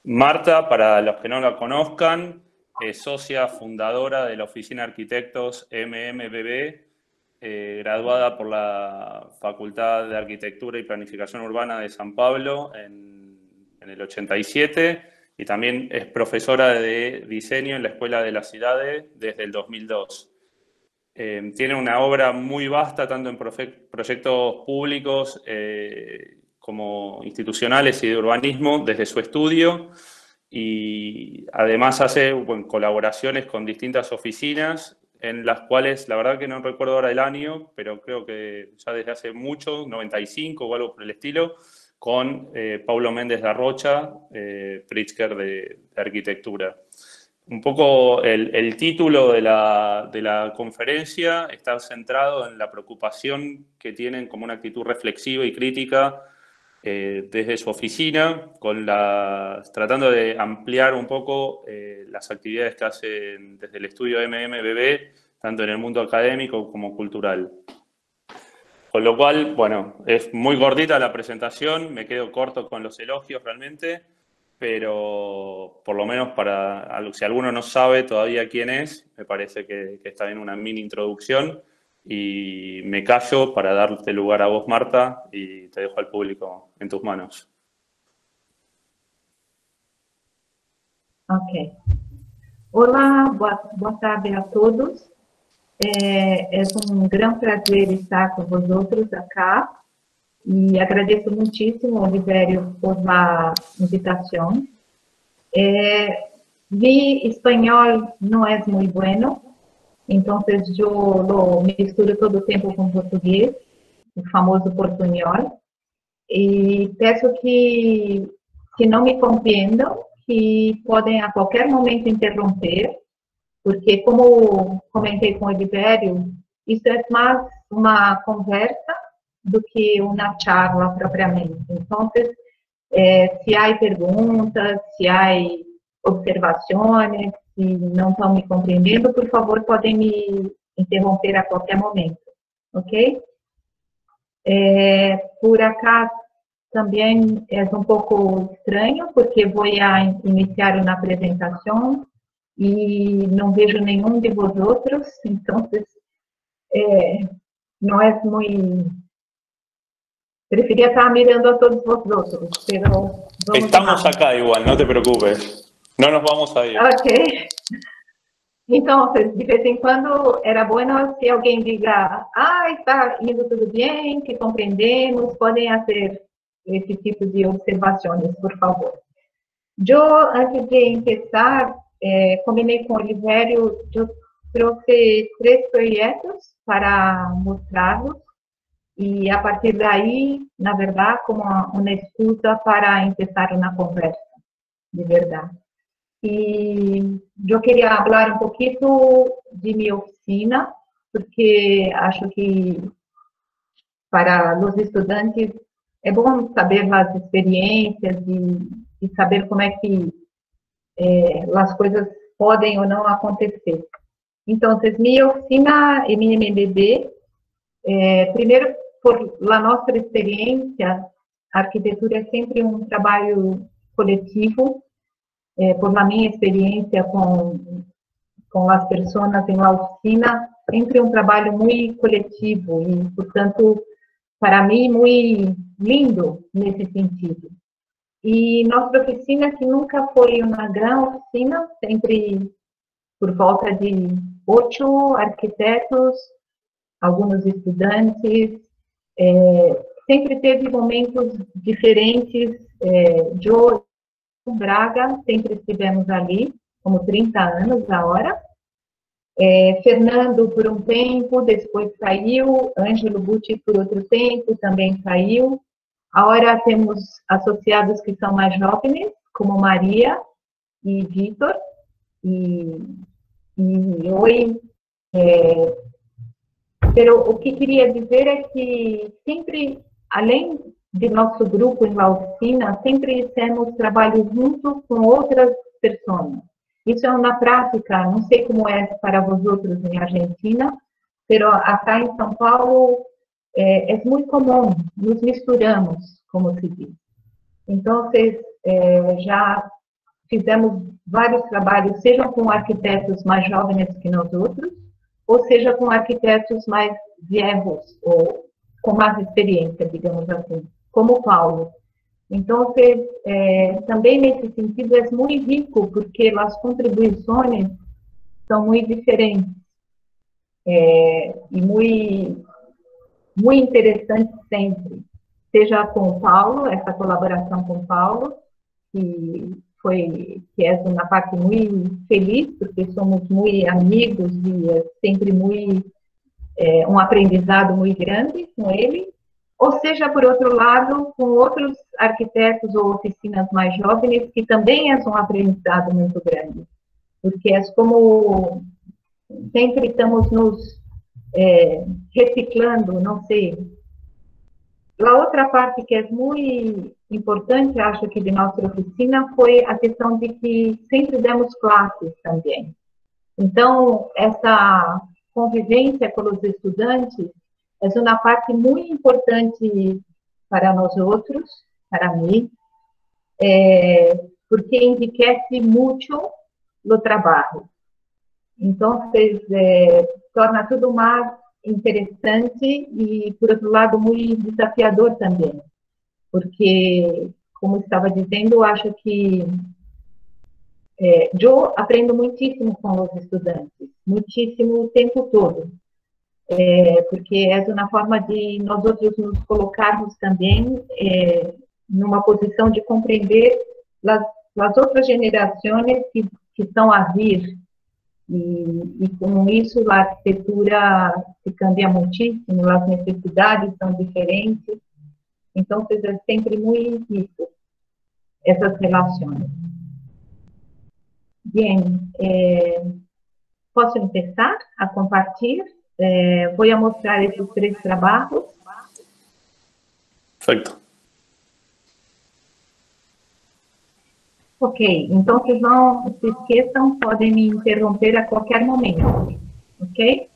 Marta, para los que no la conozcan, es socia fundadora de la Oficina de Arquitectos MMBB, graduada por la Facultad de Arquitectura y Planificación Urbana de San Pablo en el 87, y también es profesora de diseño en la Escuela de las Ciudades desde el 2002. Tiene una obra muy vasta, tanto en proyectos públicos como institucionales y de urbanismo, desde su estudio, y además hace colaboraciones con distintas oficinas, en las cuales, la verdad que no recuerdo ahora el año, pero creo que ya desde hace mucho, 95 o algo por el estilo, con Paulo Méndez da Rocha, Pritzker de Arquitectura. Un poco el título de la conferencia está centrado en la preocupación que tienen como una actitud reflexiva y crítica desde su oficina, tratando de ampliar un poco las actividades que hacen desde el estudio MMBB, tanto en el mundo académico como cultural. Con lo cual, bueno, es muy gordita la presentación, me quedo corto con los elogios realmente, pero por lo menos si alguno no sabe todavía quién es, me parece que está bien una mini introducción, y me callo para darte lugar a vos, Marta, y te dejo al público en tus manos. Ok. Olá, boa tarde a todos. É um grande prazer estar com vocês acá e agradeço muitíssimo, Oliverio, por a invitação. Mi espanhol não é muito bueno, então eu lo misturo todo o tempo com português, o famoso portunhol, e peço que não me compreendam, que podem a qualquer momento interromper, porque, como comentei com o Oliverio, isso é mais uma conversa do que uma charla propriamente. Então, se há perguntas, se há observações, se não estão me compreendendo, por favor, podem me interromper a qualquer momento, ok? Por acaso, também é um pouco estranho, porque vou iniciar uma apresentação e não vejo nenhum de vosotros, então não é muito... Preferia estar mirando a todos vosotros, pero... Estamos acá igual, no te preocupes, no nos vamos a ir. Ok. Então, de vez em quando, era bom se alguém diga, está indo tudo bem, que compreendemos, podem fazer esse tipo de observações, por favor. Eu, antes de começar, combinei com o Oliverio, eu trouxe 3 projetos para mostrá-los, e a partir daí, na verdade, como uma excusa para começar uma conversa, de verdade. E eu queria falar um pouquinho de minha oficina, porque acho que para os estudantes é bom saber as experiências e saber como é que as coisas podem ou não acontecer. Então, minha oficina MMBB, primeiro, por la nossa experiência, a arquitetura é sempre um trabalho coletivo, por la minha experiência com as pessoas em la oficina, sempre um trabalho muito coletivo e, portanto, para mim, muito lindo nesse sentido. E nossa oficina, que nunca foi uma grande oficina, sempre por volta de 8 arquitetos, alguns estudantes, sempre teve momentos diferentes. Eu em Braga, sempre estivemos ali, como 30 anos agora. Fernando por um tempo, depois saiu, Ângelo Bucci por outro tempo, também saiu. Agora temos associados que são mais jovens, como Maria e Vitor, e hoje... Pero o que queria dizer é que sempre, além de nosso grupo em la oficina, sempre temos trabalho junto com outras pessoas. Isso é uma prática, não sei como é para vocês em Argentina, mas acá em São Paulo é muito comum, nos misturamos, como se diz. Então, já fizemos vários trabalhos, seja com arquitetos mais jovens que nós outros, ou seja com arquitetos mais viejos, ou com mais experiência, digamos assim, como o Paulo. Então, também nesse sentido é muito rico, porque as contribuições são muito diferentes e muito interessantes sempre. Seja com o Paulo, essa colaboração com o Paulo, que é uma parte muito feliz, porque somos muito amigos e é sempre um aprendizado muito grande com ele, ou seja, por outro lado, com outros arquitetos ou oficinas mais jovens, que também é um aprendizado muito grande, porque é como sempre estamos nos reciclando, não sei. A outra parte que é muito importante, acho que de nossa oficina, foi a questão de que sempre demos classes também. Então, essa convivência com os estudantes é uma parte muito importante para nós outros, para mim, porque enriquece muito o trabalho. Então, torna tudo mais interessante e, por outro lado, muito desafiador também. Porque, como estava dizendo, eu acho que eu aprendo muitíssimo com os estudantes, muitíssimo o tempo todo. Porque é uma forma de nós outros nos colocarmos também numa posição de compreender as outras gerações que estão a vir. E com isso a arquitetura se cambia muitíssimo, as necessidades são diferentes, então é sempre muito rico essas relações. Bem, posso começar a compartilhar? Vou mostrar esses 3 trabalhos. Perfeito. Ok, então vocês não se esqueçam, podem me interromper a qualquer momento, ok?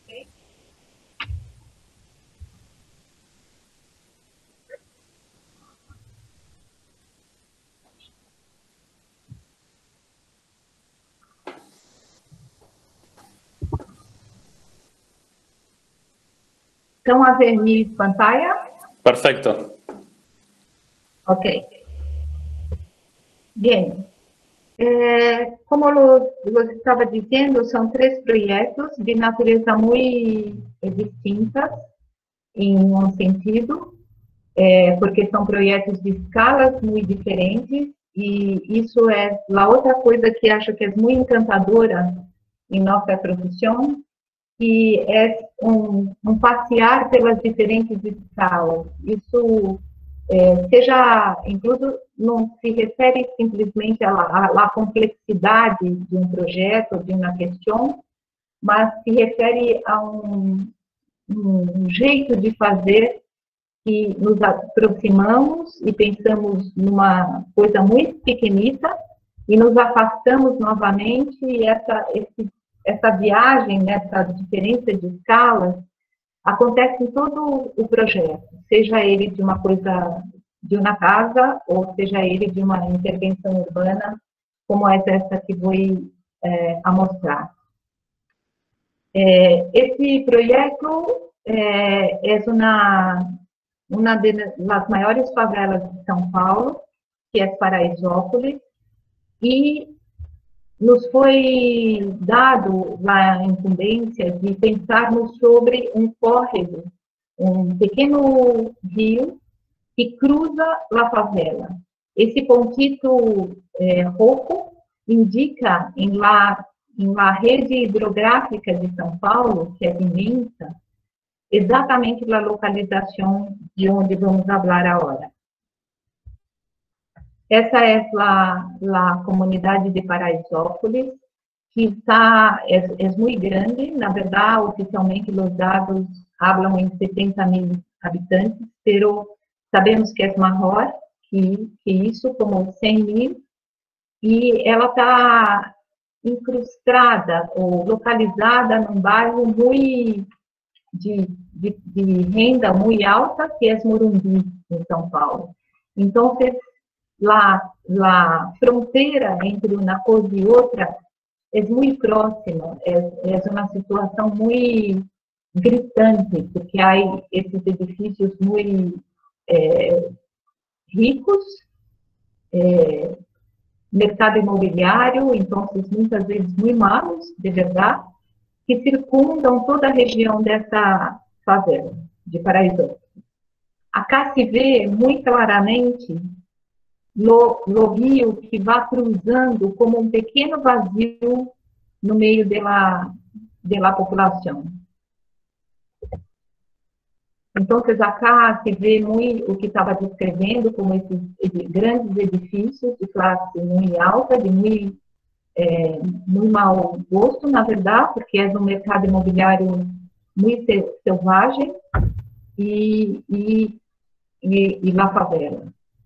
Estão a ver minha pantalla? Perfecto. Ok. Bem, como eu estava dizendo, são 3 projetos de natureza muito distintas, em um sentido, porque são projetos de escalas muito diferentes, e isso é a outra coisa que acho que é muito encantadora em nossa profissão, que é um passear pelas diferentes escalas. Isso seja, incluso, não se refere simplesmente à complexidade de um projeto, de uma questão, mas se refere a um jeito de fazer que nos aproximamos e pensamos numa coisa muito pequenita e nos afastamos novamente, e essa viagem, nessa diferença de escalas, acontece em todo o projeto, seja ele de uma coisa, de uma casa, ou seja ele de uma intervenção urbana, como é essa que vou a mostrar. Esse projeto é uma das maiores favelas de São Paulo, que é Paraisópolis, e nos foi dado a incumbência de pensarmos sobre um córrego, um pequeno rio que cruza a favela. Esse pontito rojo indica em la rede hidrográfica de São Paulo, que é imensa, exatamente a localização de onde vamos falar agora. Essa é a comunidade de Paraisópolis, que é muito grande. Na verdade, oficialmente, os dados falam em 70.000 habitantes, mas sabemos que é maior que isso, como 100.000, e ela está incrustada ou localizada num bairro muito de renda muito alta, que é Morumbi, em São Paulo. Então, lá a fronteira entre uma coisa e outra é muito próxima, é uma situação muito gritante, porque há esses edifícios muito ricos, mercado imobiliário, então, muitas vezes muito malos, de verdade, que circundam toda a região dessa favela de Paraisópolis. Acá se vê muito claramente no rio que vai cruzando como um pequeno vazio no meio da população. Então, acá se vê muito o que estava descrevendo como esses grandes edifícios de classe muito alta, de muito mau gosto, na verdade, porque é um mercado imobiliário muito selvagem e na favela.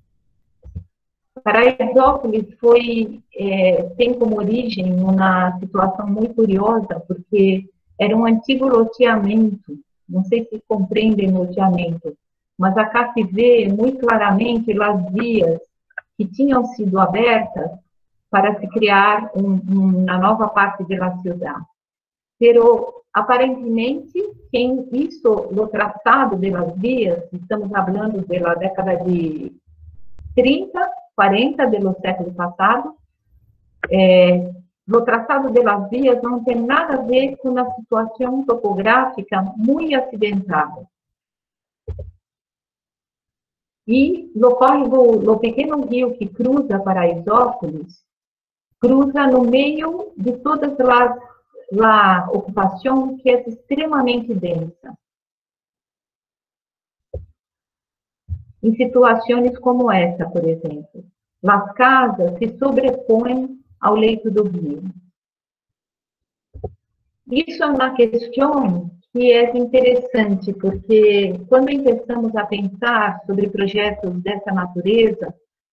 Paraisópolis tem como origem uma situação muito curiosa, porque era um antigo loteamento, não sei se compreendem loteamento, mas acá se vê muito claramente as vias que tinham sido abertas para se criar uma nova parte da cidade. Pero, aparentemente, quem hizo o traçado das vias, estamos falando da década de 30, 40 do século passado, o traçado das vias não tem nada a ver com a situação topográfica muito acidentada. E o córrego, o pequeno rio que cruza Paraisópolis, cruza no meio de todas a ocupação que é extremamente densa. Em situações como essa, por exemplo, as casas se sobrepõem ao leito do rio. Isso é uma questão que é interessante, porque quando começamos a pensar sobre projetos dessa natureza,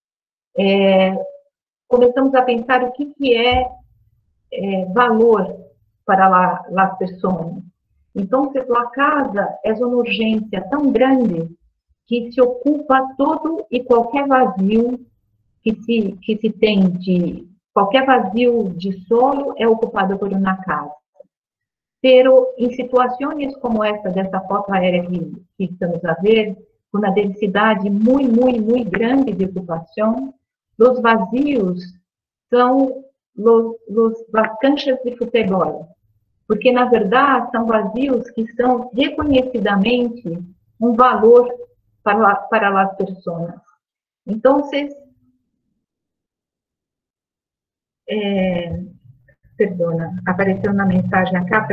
começamos a pensar o que é valor para as pessoas. Então, a casa é uma urgência tão grande que se ocupa todo e qualquer vazio que se tem qualquer vazio de solo é ocupado por uma casa. Pero, em situações como essa, dessa foto aérea que estamos a ver, com uma densidade muito grande de ocupação, os vazios são as canchas de futebol, porque, na verdade, são vazios que são reconhecidamente um valor para as pessoas. Então, perdona, apareceu uma mensagem acá,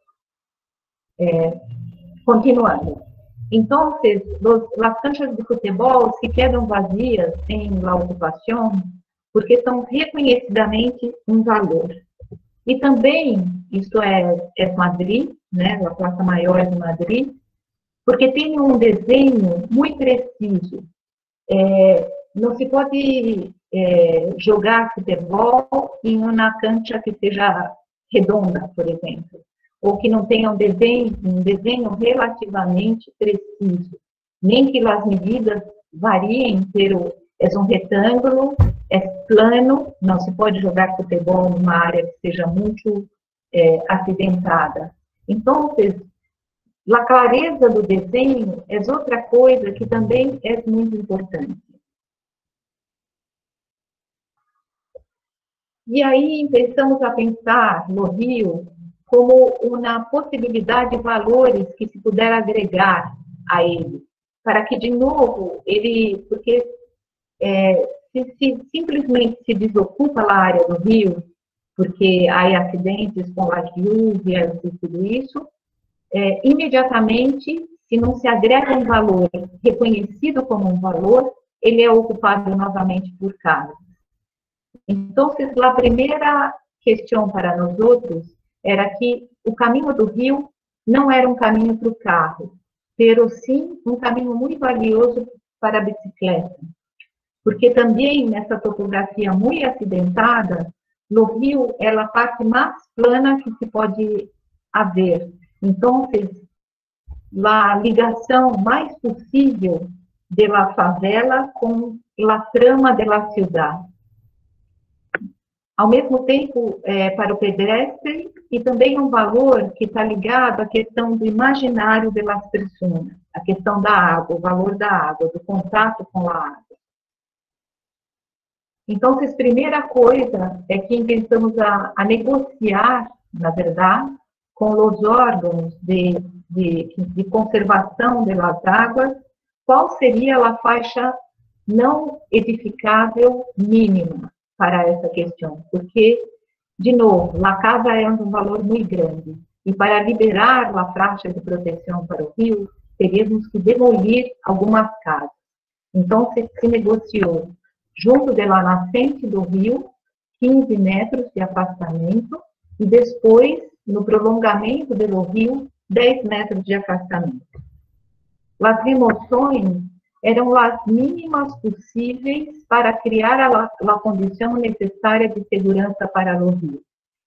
continuando. Então, as canchas de futebol se quedam vazias em la ocupação porque são reconhecidamente um valor. E também, isso é Madrid, né, a Praça Maior de Madrid, porque tem um desenho muito preciso. Não se pode jogar futebol em uma cancha que seja redonda, por exemplo, ou que não tenha um desenho relativamente preciso, nem que as medidas variem, pero é um retângulo, é plano, não se pode jogar futebol numa área que seja muito acidentada. Então, a clareza do desenho é outra coisa que também é muito importante. E aí começamos a pensar no Rio como uma possibilidade de valores que se puder agregar a ele, para que, de novo, porque se simplesmente se desocupa a área do rio, porque há acidentes com as luvas e tudo isso, imediatamente, se não se agrega um valor reconhecido como um valor, ele é ocupado novamente por carros. Então, a primeira questão para nós outros era que o caminho do rio não era um caminho para o carro, mas sim um caminho muito valioso para a bicicleta. Porque também nessa topografia muito acidentada, no rio é a parte mais plana que se pode haver. Então, a ligação mais possível de la favela com la trama de la ciudad. Ao mesmo tempo, para o pedestre, e também um valor que está ligado à questão do imaginário das pessoas, a questão da água, o valor da água, do contato com a água. Então, a primeira coisa é que começamos a negociar, na verdade, com os órgãos de conservação das águas, qual seria a faixa não edificável mínima para essa questão, porque, de novo, a casa é um valor muito grande, e para liberar a faixa de proteção para o rio, teríamos que demolir algumas casas. Então, se negociou, junto da nascente do rio, 15 metros de afastamento, e depois, no prolongamento do rio, 10 metros de afastamento. As remoções eram as mínimas possíveis para criar a condição necessária de segurança para o rio.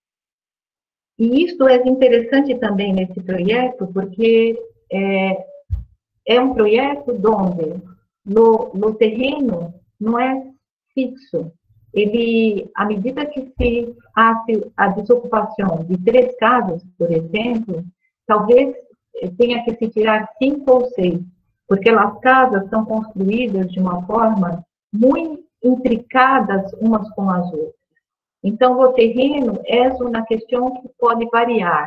E isso é interessante também nesse projeto, porque é um projeto onde o terreno não é fixo. Ele, à medida que se faz a desocupação de 3 casas, por exemplo, talvez tenha que se tirar 5 ou 6, porque as casas são construídas de uma forma muito intricadas umas com as outras. Então, o terreno é uma questão que pode variar.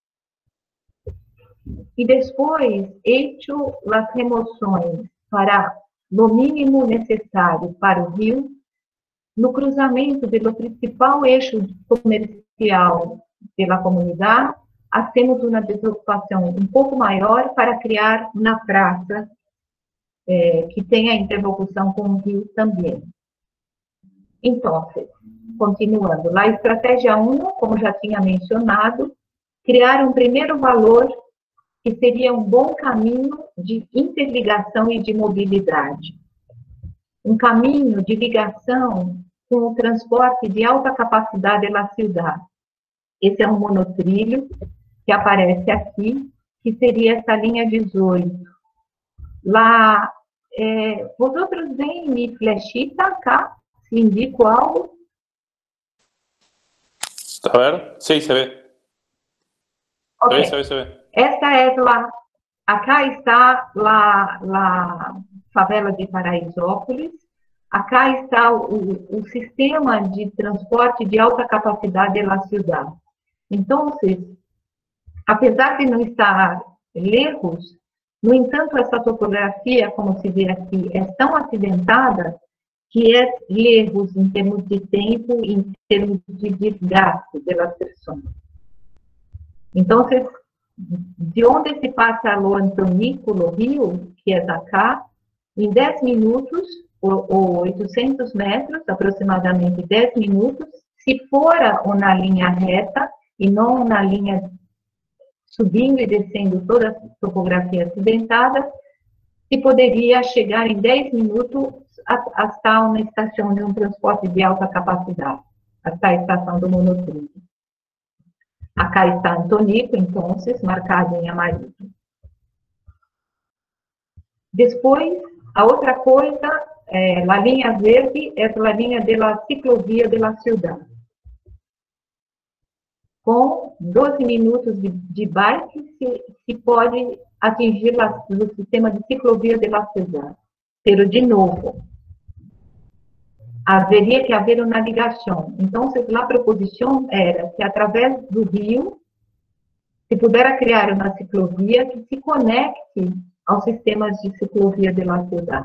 E depois, hecho as remoções para o mínimo necessário para o rio, no cruzamento do principal eixo comercial pela comunidade, hacemos uma desocupação um pouco maior para criar uma praça que tenha interlocução com o rio também. Então, continuando, a estratégia 1, como já tinha mencionado, criar um primeiro valor que seria um bom caminho de interligação e de mobilidade. Um caminho de ligação com o transporte de alta capacidade na cidade. Esse é um monotrilho que aparece aqui, que seria essa linha 18. Lá, vosotros veem mi flechita acá, se indico algo. A ver, sí, se ve. Okay. Se ve. Esta é acá está a favela de Paraisópolis. Acá está o sistema de transporte de alta capacidade da cidade. Então, apesar de não estar lejos, no entanto, essa topografia, como se vê aqui, é tão acidentada que é lejos em termos de tempo, em termos de desgaste das pessoas. Então, de onde se passa o Antonículo Rio, que é acá, em 10 minutos, ou 800 metros, aproximadamente 10 minutos, se for uma linha reta e não uma linha subindo e descendo toda a topografia acidentada, se poderia chegar em 10 minutos até uma estação de um transporte de alta capacidade, até a estação do monotrilho. Acá está Antonico, então, marcado em amarillo. Depois, a outra coisa, a linha verde é a linha da ciclovia da cidade. Com 12 minutos de bike, se pode atingir o sistema de ciclovia da cidade. Pero, de novo, haveria que haver uma ligação. Então, a proposição era que, através do rio, se puder criar uma ciclovia que se conecte aos sistemas de ciclovia da cidade.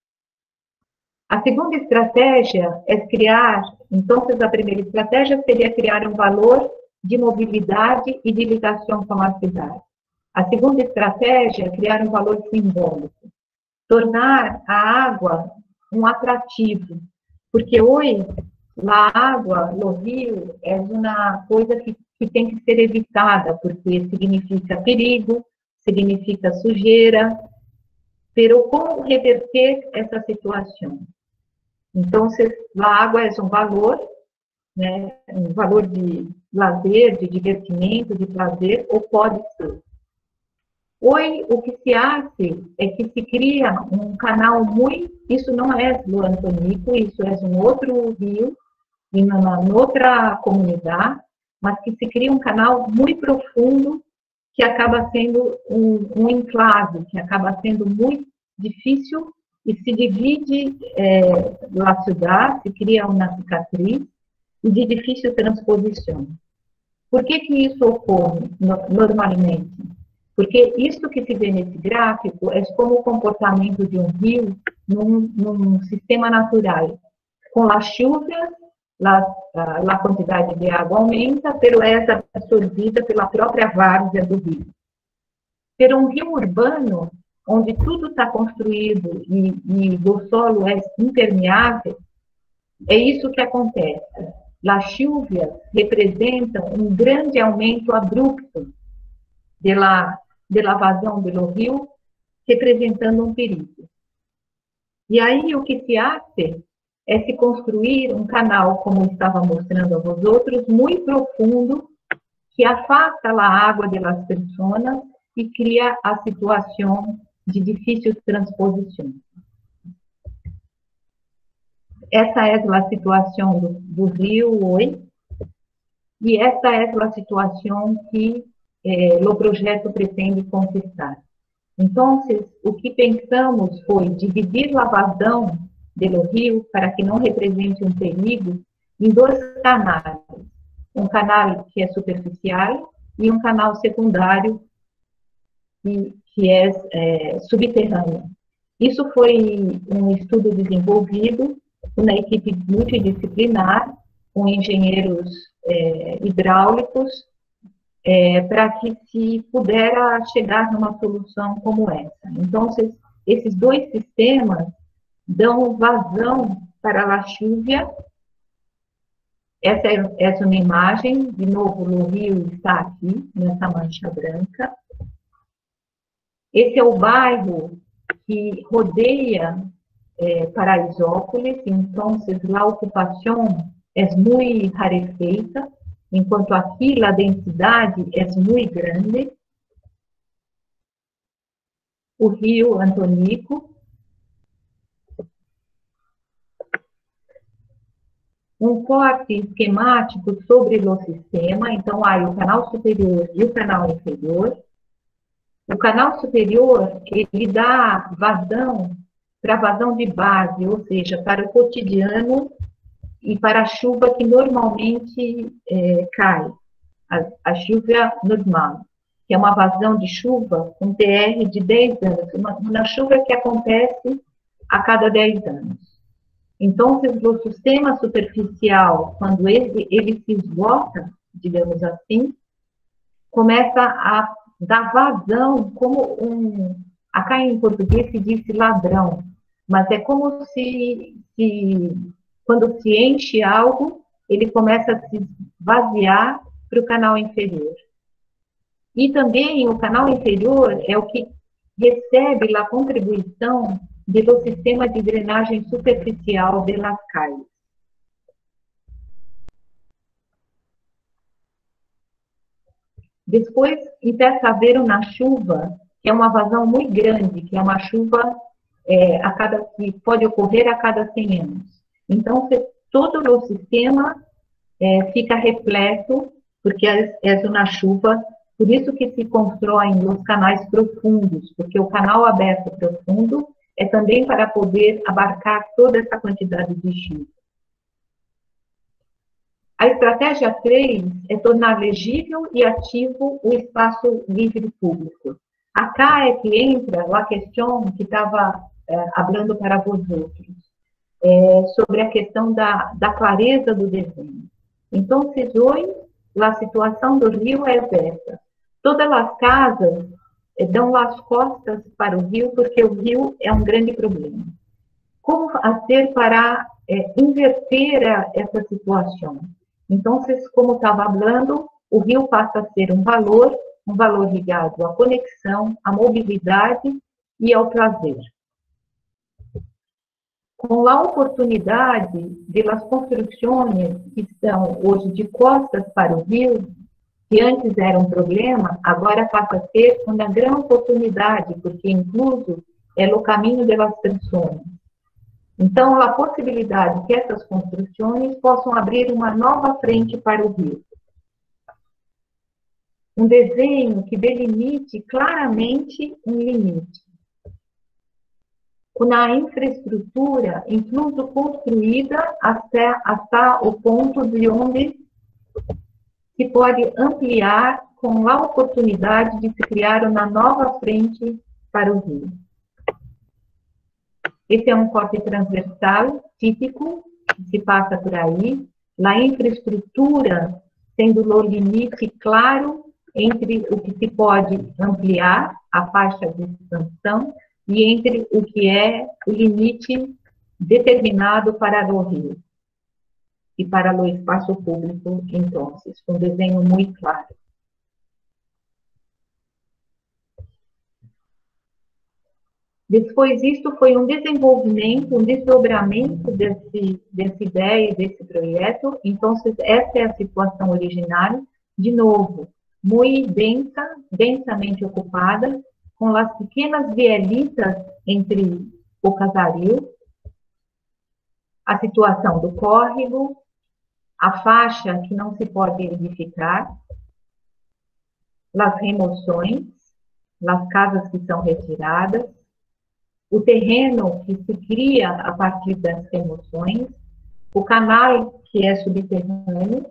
A segunda estratégia é criar, então, a primeira estratégia seria criar um valor de mobilidade e de ligação com a cidade. A segunda estratégia é criar um valor simbólico, tornar a água um atrativo, porque hoje a água no rio é uma coisa que tem que ser evitada, porque significa perigo, significa sujeira, pero como reverter essa situação? Então, a água é um valor, né, um valor de lazer, de divertimento, de prazer, ou pode ser Hoje, o que se hace é que se cria um canal muito, isso não é do Antonico, isso é um outro rio, em uma outra comunidade, mas que se cria um canal muito profundo, que acaba sendo um enclave, que acaba sendo muito difícil e se divide na cidade, se cria uma cicatriz e de difícil transposição. Por que isso ocorre normalmente? Porque isso que se vê nesse gráfico é como o comportamento de um rio num sistema natural. Com as chuvas, a quantidade de água aumenta, pero é absorvida pela própria várzea do rio. Pero um rio urbano, onde tudo está construído e o solo é impermeável, é isso que acontece. As chuvas representam um grande aumento abrupto da vazão do rio, representando um perigo. E aí o que se hace é se construir um canal, como estava mostrando a vosotros, muito profundo, que afasta a água das pessoas e cria a situação de difícil transposição. Essa é a situação do rio hoje, e essa é a situação que o projeto pretende conquistar. Então, o que pensamos foi dividir a vazão do rio para que não represente um perigo em dois canais. Um canal que é superficial e um canal secundário que é subterrâneo. Isso foi um estudo desenvolvido por uma equipe multidisciplinar, com engenheiros hidráulicos, para que se pudera chegar numa solução como essa. Então, esses dois sistemas dão vazão para a chuva. Essa é uma imagem, de novo, o rio está aqui, nessa mancha branca. Esse é o bairro que rodeia Paraisópolis, então, a ocupação é muito rarefeita, enquanto aqui a densidade é muito grande. O rio Antonico. Um corte esquemático sobre o sistema, então, há o canal superior e o canal inferior. O canal superior, ele dá vazão para a vazão de base, ou seja, para o cotidiano e para a chuva que normalmente cai, a chuva normal, que é uma vazão de chuva com TR de 10 anos, uma chuva que acontece a cada 10 anos. Então, o sistema superficial, quando ele se esgota, digamos assim, começa a dar vazão, como acá em português se diz ladrão, mas é como se quando se enche algo, ele começa a se vaziar para o canal inferior. E também o canal inferior é o que recebe a contribuição do sistema de drenagem superficial das calles. Depois, empieza a haver uma chuva, que é uma vazão muito grande, que é uma chuva que pode ocorrer a cada 100 anos. Então, todo o sistema fica repleto, porque é uma chuva, por isso que se constroem os canais profundos, porque o canal aberto profundo é também para poder abarcar toda essa quantidade de chuva. A estratégia 3 é tornar legível e ativo o espaço livre público. Acá é que entra a questão que estava falando para vosotros, sobre a questão da clareza do desenho. Então, hoje, a situação do rio é essa. Todas as casas dão as costas para o rio, porque o rio é um grande problema. Como fazer para inverter essa situação? Então, como estava falando, o rio passa a ser um valor ligado à conexão, à mobilidade e ao prazer. Com a oportunidade das construções que estão hoje de costas para o rio, que antes era um problema, agora passa a ser uma grande oportunidade, porque incluso é o caminho das pessoas. Então, a possibilidade que essas construções possam abrir uma nova frente para o rio. Um desenho que delimite claramente um limite. Na infraestrutura, incluso construída até o ponto de onde se pode ampliar com a oportunidade de se criar uma nova frente para o rio. Esse é um corte transversal típico que se passa por aí, na infraestrutura sendo o limite claro entre o que se pode ampliar, a faixa de expansão, e entre o que é o limite determinado para o rio e para o espaço público, então, um desenho muito claro. Depois, isto foi um desenvolvimento, um desdobramento dessa ideia, desse projeto. Então, essa é a situação original, de novo, muito densa, densamente ocupada, com as pequenas vielitas entre o casario, a situação do córrego, a faixa que não se pode edificar, as remoções, as casas que são retiradas, o terreno que se cria a partir das remoções, o canal que é subterrâneo,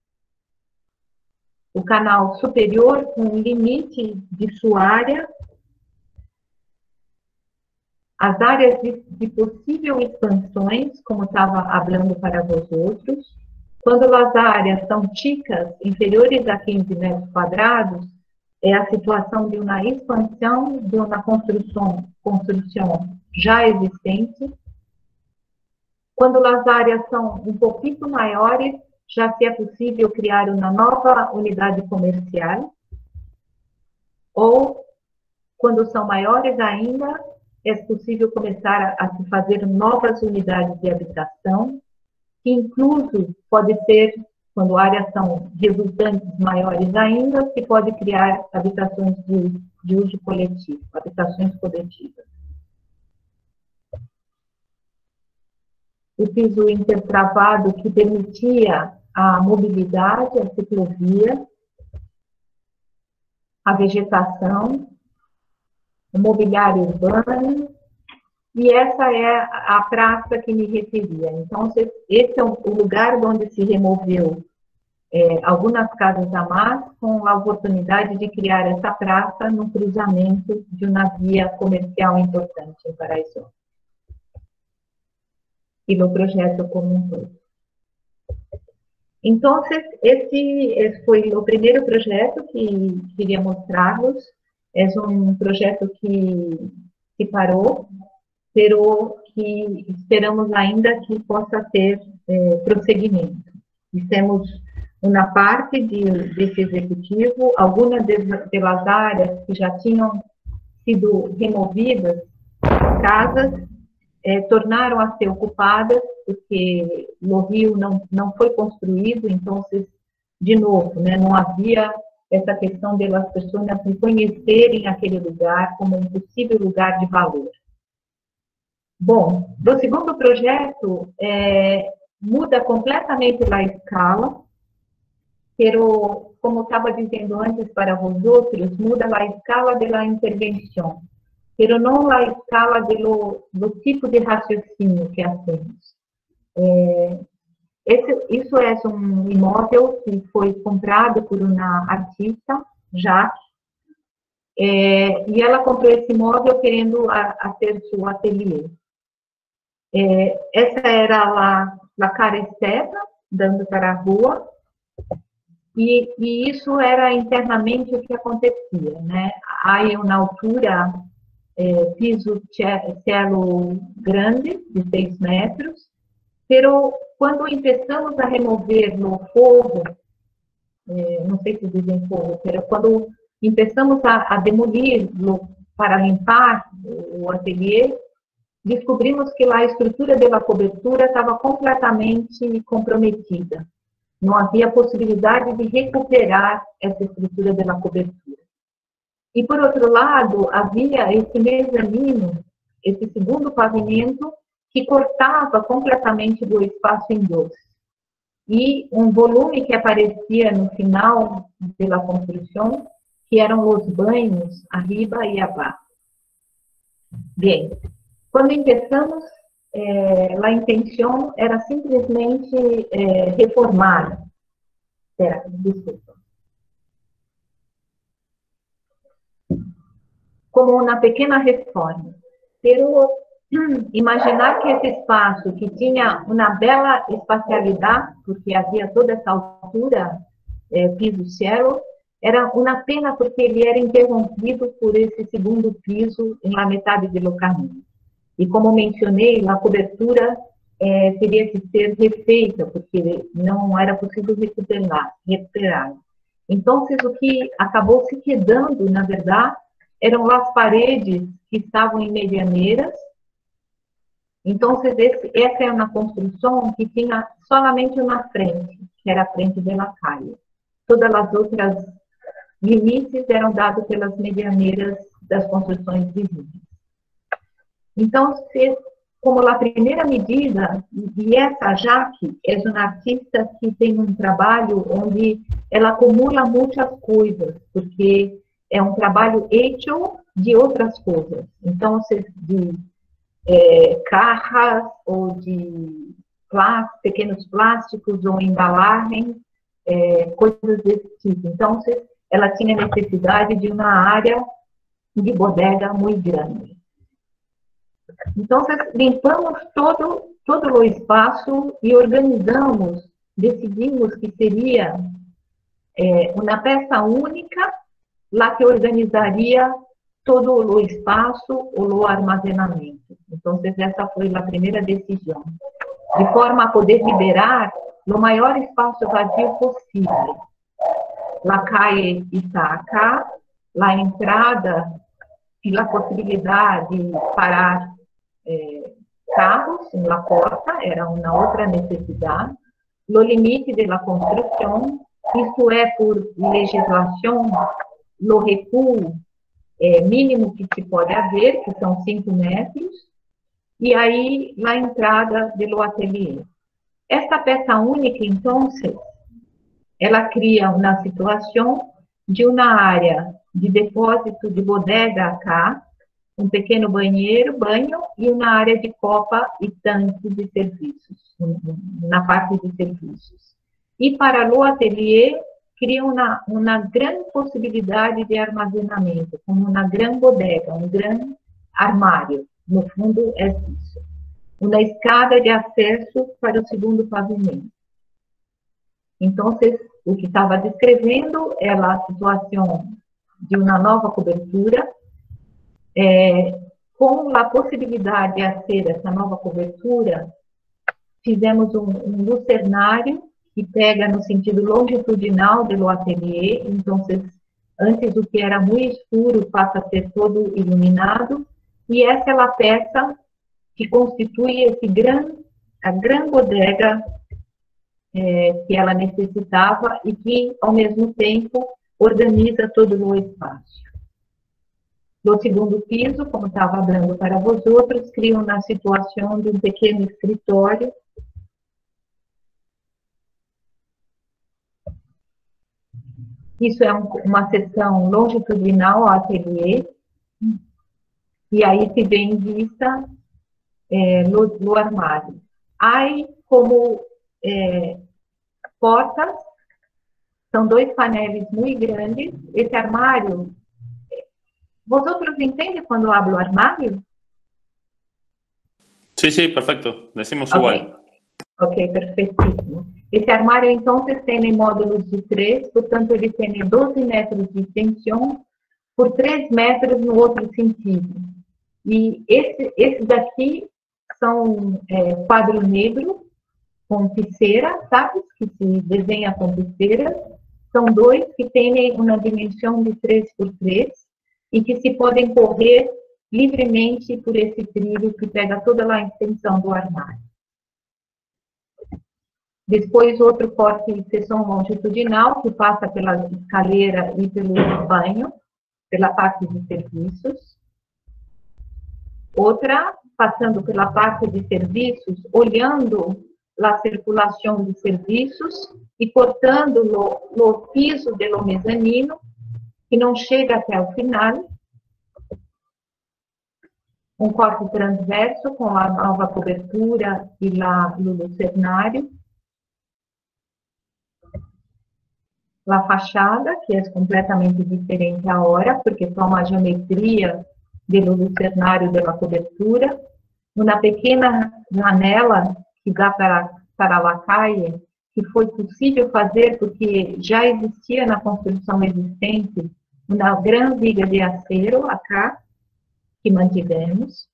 o canal superior com um limite de sua área, as áreas de possível expansões, como estava falando para vós outros, quando as áreas são chicas, inferiores a 15 metros quadrados, é a situação de uma expansão de uma construção já existente. Quando as áreas são um pouquinho maiores, já se é possível criar uma nova unidade comercial. Ou, quando são maiores ainda, é possível começar a se fazer novas unidades de habitação, que incluso pode ser, quando áreas são resultantes maiores ainda, se pode criar habitações de uso coletivo, habitações coletivas. O piso intertravado que permitia a mobilidade, a ciclovia, a vegetação, o mobiliário urbano, e essa é a praça que me referia. Então, esse é o lugar onde se removeu algumas casas a mais, com a oportunidade de criar essa praça no cruzamento de uma via comercial importante em Paraíso. E no projeto como um todo. Então, esse foi o primeiro projeto que queria mostrar-vos. É um projeto que parou, pero que esperamos ainda que possa ter prosseguimento. Temos uma parte desse executivo, algumas das áreas que já tinham sido removidas, casas, tornaram a ser ocupadas, porque no Rio não foi construído, então, de novo, né, não havia essa questão de as pessoas reconhecerem aquele lugar como um possível lugar de valor. Bom, o segundo projeto muda completamente a escala, pero, como estava dizendo antes para vós outros, muda a escala da intervenção, pero não a escala do tipo de raciocínio que hacemos. Isso é um imóvel que foi comprado por uma artista, Jaque, e ela comprou esse imóvel querendo ter seu ateliê. Essa era a cara externa, dando para a rua, e isso era internamente o que acontecia, né? Há uma altura, piso cielo grande, de 6 metros, pero quando começamos a remover no forro, não sei se dizem forro, pero quando começamos a demolir para limpar o ateliê, descobrimos que a estrutura da cobertura estava completamente comprometida. não havia possibilidade de recuperar essa estrutura da cobertura. E, por outro lado, havia esse mezanino, esse segundo pavimento, que cortava completamente do espaço em dois. E um volume que aparecia no final da construção, que eram os banhos, arriba e abaixo. Bem, quando começamos, a intenção era simplesmente reformar. Desculpa. Como uma pequena reforma. Pero imaginar que esse espaço, que tinha uma bela espacialidade, porque havia toda essa altura, piso-cielo, era uma pena porque ele era interrompido por esse segundo piso na metade do caminho. E como mencionei, a cobertura teria que ser refeita, porque não era possível recuperar. Então, o que acabou se quedando, na verdade, eram as paredes que estavam em medianeiras. Então, essa é uma construção que tinha somente uma frente, que era a frente da calle. Todas as outras limites eram dados pelas medianeiras das construções vizinhas. Então, como a primeira medida, e essa Jaque é uma artista que tem um trabalho onde ela acumula muitas coisas, porque é um trabalho hecho de outras coisas. Então, de cajas ou de pequenos plásticos ou embalagens, coisas desse tipo. Então, ela tinha necessidade de uma área de bodega muito grande. Então, limpamos todo o espaço e organizamos, decidimos que seria uma peça única, lá que organizaria todo o espaço, o armazenamento. Então, essa foi a primeira decisão, de forma a poder liberar o maior espaço vazio possível. A calle está acá, a entrada e a possibilidade de parar carros na porta, era uma outra necessidade. O limite da construção, isto é, por legislação, o recuo mínimo que se pode haver, que são 5 metros, e aí a entrada do ateliê. Esta peça única, então, ela cria uma situação de uma área de depósito de bodega acá, um pequeno banho e uma área de copa e tanque de serviços, na parte de serviços. E para o ateliê, cria uma grande possibilidade de armazenamento, como uma grande bodega, um grande armário. No fundo, é isso. Uma escada de acesso para o segundo pavimento. Então, o que estava descrevendo é a situação de uma nova cobertura, com a possibilidade de fazer essa nova cobertura, fizemos um lucernário que pega no sentido longitudinal do ateliê. Então, antes o que era muito escuro passa a ser todo iluminado, e essa é a peça que constitui a grande bodega que ela necessitava e que, ao mesmo tempo, organiza todo o espaço. No segundo piso, como estava dando para vós outros, criam na situação de um pequeno escritório. Isso é uma seção longitudinal ao ateliê, e aí se vê em vista no armário. Aí, como portas, são 2 painéis muito grandes. Esse armário, ¿vosotros entendem quando hablo armário? Sí, perfecto. Decimos igual. Ok, perfeitíssimo. Esse armário, então, tem módulos de 3, portanto, ele tem 12 metros de extensão por 3 metros no outro sentido. E esse daqui são quadro negro com pulseira, sabe? Que se desenha com pulseira. São 2 que têm uma dimensão de 3 por 3 e que se podem correr livremente por esse trilho que pega toda a extensão do armário. Depois, outro corte de seção longitudinal, que passa pela escaleira e pelo banho, pela parte de serviços. Outra, passando pela parte de serviços, olhando a circulação de serviços e cortando o piso do mezanino, que não chega até o final. Um corte transverso com a nova cobertura e o lucernário. A fachada, que é completamente diferente agora, porque toma a geometria do lucernário da cobertura. Uma pequena janela que dá para a calle, que foi possível fazer porque já existia na construção existente uma grande viga de acero acá, que mantivemos.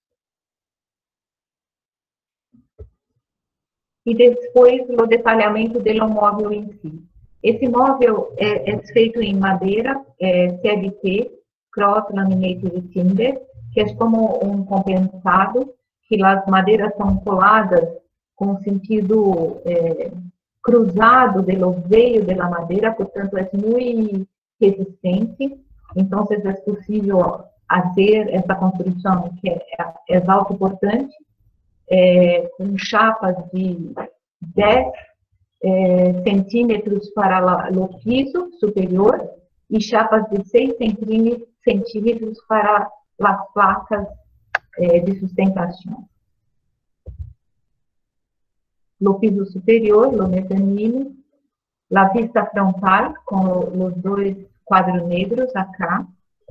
E depois o detalhamento do móvel em si. Esse móvel é feito em madeira, CLT, Cross Laminated Timber, que é como um compensado, que as madeiras são coladas com sentido cruzado do veio da madeira, portanto é muito resistente. Então, é possível fazer essa construção que é autoportante, com chapas de 10 centímetros para o piso superior e chapas de 6 centímetros para as placas de sustentação. No piso superior, o mezanino, a vista frontal com os dois quadros negros acá.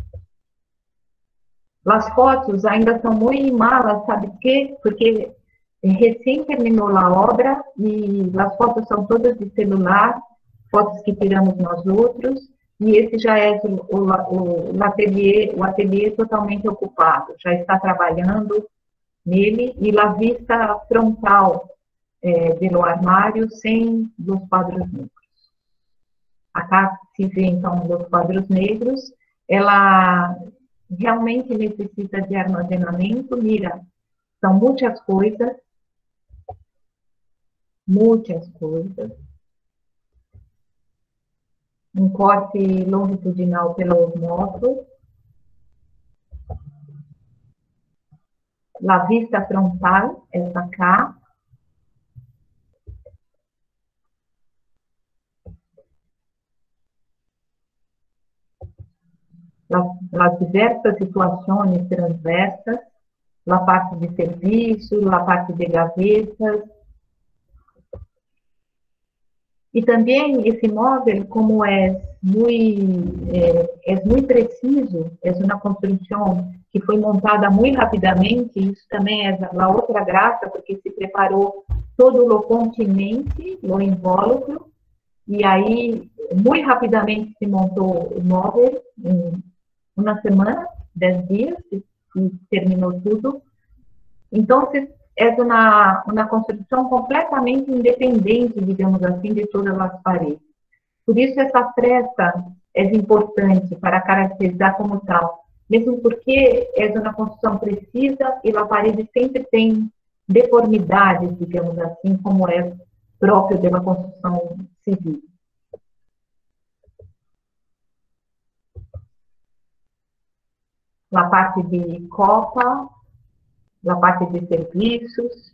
As fotos ainda são muito malas, sabe por quê? Porque recém terminou a obra e as fotos são todas de celular, fotos que tiramos nós outros, e esse já é o ateliê totalmente ocupado, já está trabalhando nele, e a vista frontal do armário sem os quadros negros. Acá se vê, então, os quadros negros, ela realmente necessita de armazenamento, mira, são muitas coisas, um corte longitudinal pelos módulos, a vista frontal, essa cá, as diversas situações transversas, a parte de serviço, a parte de gavetas. E também esse móvel, como é muito preciso, é uma construção que foi montada muito rapidamente, isso também é a outra graça, porque se preparou todo o continente, o invólucro, e aí, muito rapidamente se montou o móvel, em uma semana, 10 dias, e terminou tudo. Então, é uma construção completamente independente, digamos assim, de todas as paredes. Por isso, essa pressa é importante para caracterizar como tal, mesmo porque é uma construção precisa e a parede sempre tem deformidades, digamos assim, como é próprio de uma construção civil. A parte de copa, a parte de serviços.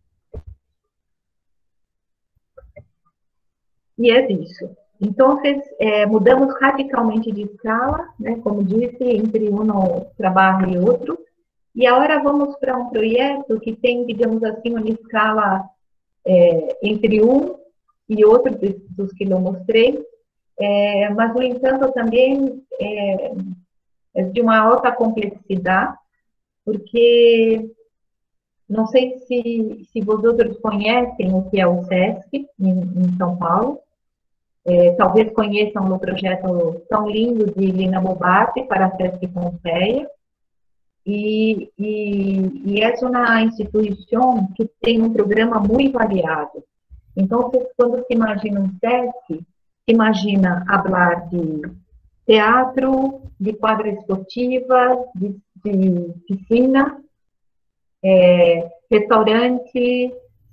E é isso. Então, mudamos radicalmente de escala, né, como disse, entre um trabalho e outro. E agora vamos para um projeto que tem, digamos assim, uma escala entre um e outro dos que eu mostrei, mas, no entanto, também é de uma alta complexidade, porque não sei se vocês conhecem o que é o SESC em São Paulo. Talvez conheçam o projeto tão lindo de Lina Bobardi para a SESC Pompeia. E é uma instituição que tem um programa muito variado. Então, quando se imagina um SESC, se imagina falar de teatro, de quadra esportiva, de piscina, restaurante,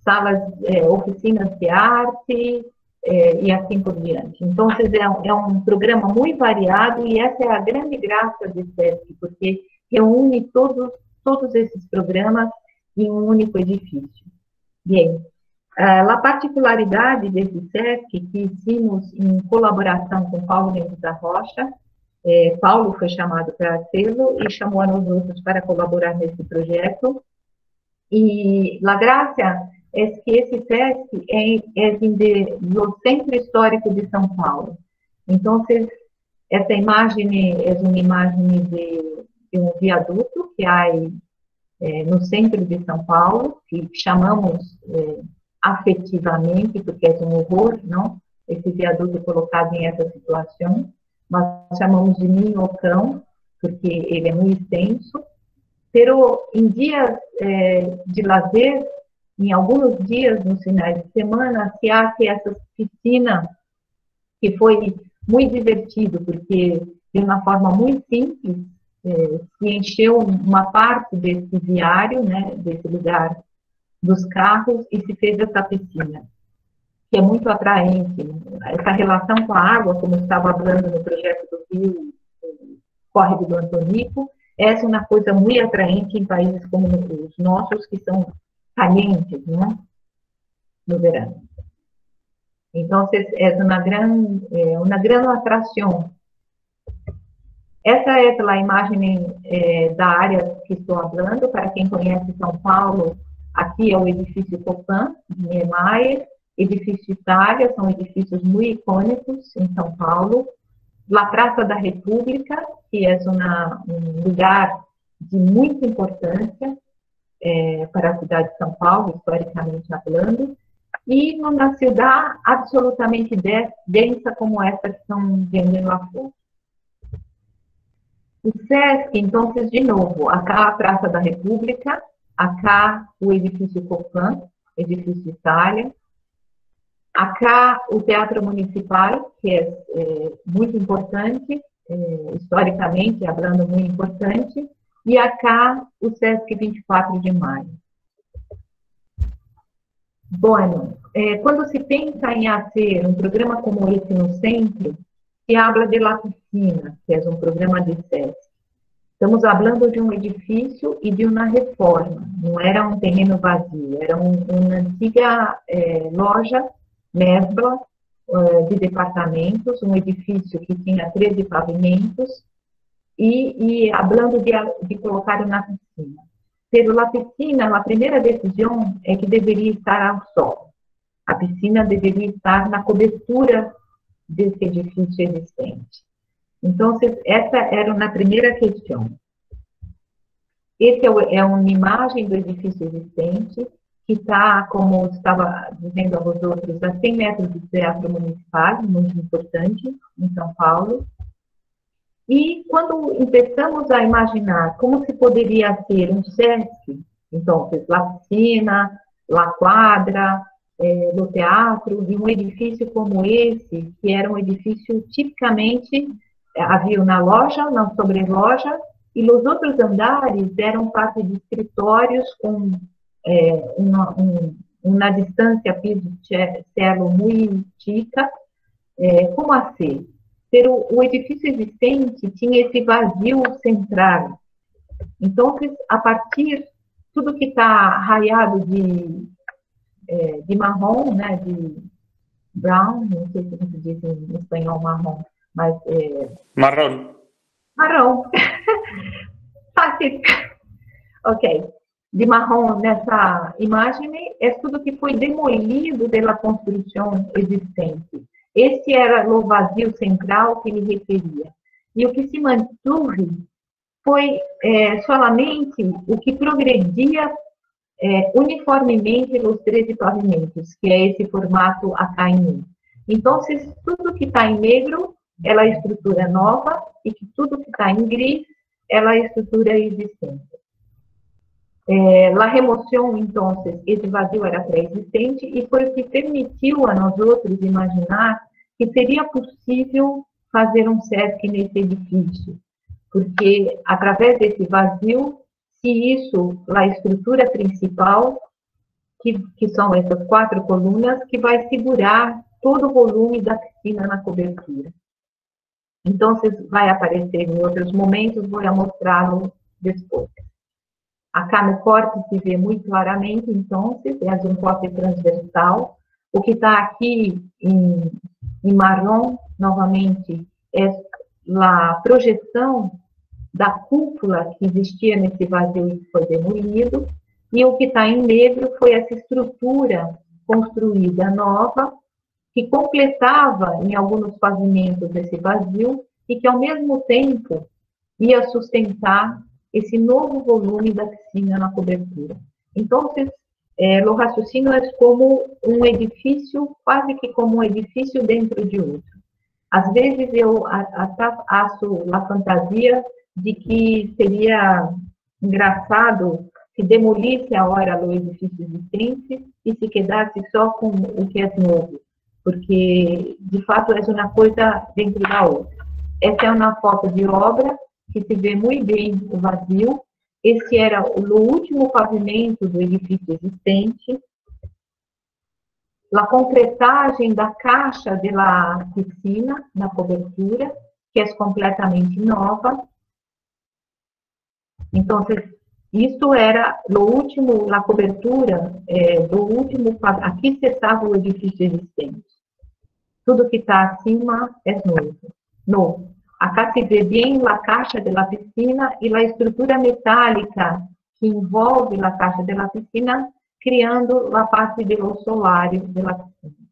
salas, oficinas de arte, e assim por diante. Então, é um programa muito variado e essa é a grande graça do SESC, porque reúne todos esses programas em um único edifício. Bem, a particularidade desse SESC, que hicimos em colaboração com Paulo Mendes da Rocha, Paulo foi chamado para hacerlo e chamou a nós outros para colaborar nesse projeto. E a graça é que esse SESC é do Centro Histórico de São Paulo. Então, essa imagem é uma imagem de um viaduto que há no centro de São Paulo, que chamamos afetivamente, porque é um horror, não? Esse viaduto colocado em essa situação. Nós chamamos de minhocão, porque ele é muito extenso. Pero em dias de lazer, em alguns dias, nos finais de semana, se há essa piscina, que foi muito divertido, porque de uma forma muito simples, se encheu uma parte desse viário, né, desse lugar dos carros, e se fez essa piscina, que é muito atraente. Essa relação com a água, como estava falando no projeto do Rio, Córrego do Antonico, essa é uma coisa muito atraente em países como os nossos, que são calientes, né, no verão. Então, é uma grande atração. Essa é a imagem da área que estou falando. Para quem conhece São Paulo, aqui é o edifício Copan, de Niemeyer, edifício Itália, são edifícios muito icônicos em São Paulo. La Praça da República, que é um lugar de muita importância para a cidade de São Paulo, historicamente falando, e numa cidade absolutamente densa como essa que estão vendo lá fora. O SESC, então, de novo, acá a Praça da República, acá o edifício Copan, edifício Itália, acá o Teatro Municipal, que é muito importante, historicamente, falando muito importante, e acá o SESC 24 de Maio. Bom, quando se pensa em fazer um programa como esse no centro, se habla de La Piscina, que é um programa de SESC. Estamos falando de um edifício e de uma reforma, não era um terreno vazio, era uma antiga loja mesbla de departamentos, um edifício que tinha 13 pavimentos, e falando de colocar uma piscina. Pero a piscina, a primeira decisão é que deveria estar ao sol. A piscina deveria estar na cobertura desse edifício existente. Então, essa era uma primeira questão. Essa é uma imagem do edifício existente, que está, como estava dizendo a vós outros, a 100 metros do Teatro Municipal, muito importante, em São Paulo. E quando começamos a imaginar como se poderia ser um SESC, então, a piscina, a quadra, o teatro, de um edifício como esse, que era um edifício tipicamente, havia uma loja, uma sobreloja, e os outros andares eram parte de escritórios com uma distância piso-solo muito chica, como assim? Pero o edifício existente tinha esse vazio central. Então, a partir tudo que está raiado de marrom, né, de brown, não sei como se diz em espanhol marrom, mas marrom. Marrom. Fácil. Ok. De marrom nessa imagem é tudo que foi demolido pela construção existente. Esse era o vazio central que me referia. E o que se manteve foi solamente o que progredia uniformemente nos 13 pavimentos, que é esse formato AKN. Então, tudo que está em negro é a estrutura nova e que tudo que está em gris é a estrutura existente. A remoção, então, esse vazio era pré-existente e foi o que permitiu a nós outros imaginar que seria possível fazer um SESC nesse edifício, porque através desse vazio, se isso, a estrutura principal, que são essas 4 colunas, que vai segurar todo o volume da piscina na cobertura. Então, vai aparecer em outros momentos, vou mostrá-lo depois. Acá no corte se vê muito claramente, então, é um corte transversal. O que está aqui em marrom, novamente, é a projeção da cúpula que existia nesse vazio e que foi demolido, e o que está em negro foi essa estrutura construída nova, que completava em alguns pavimentos esse vazio e que, ao mesmo tempo, ia sustentar esse novo volume da piscina na cobertura. Então, o raciocínio é como um edifício, quase que como um edifício dentro de outro. Às vezes, eu acho a fantasia de que seria engraçado se demolisse a hora do edifício existente e se quedasse só com o que é novo, porque, de fato, é uma coisa dentro da outra. Essa é uma foto de obra que se vê muito bem o vazio. Esse era o último pavimento do edifício existente. A concretagem da caixa da piscina na cobertura, que é completamente nova. Então, isso era o último, a cobertura do último, aqui cessava o edifício existente. Tudo que está acima é novo. Acá se vê bem a caixa da piscina e a estrutura metálica que envolve a caixa da piscina, criando a parte do solário da piscina.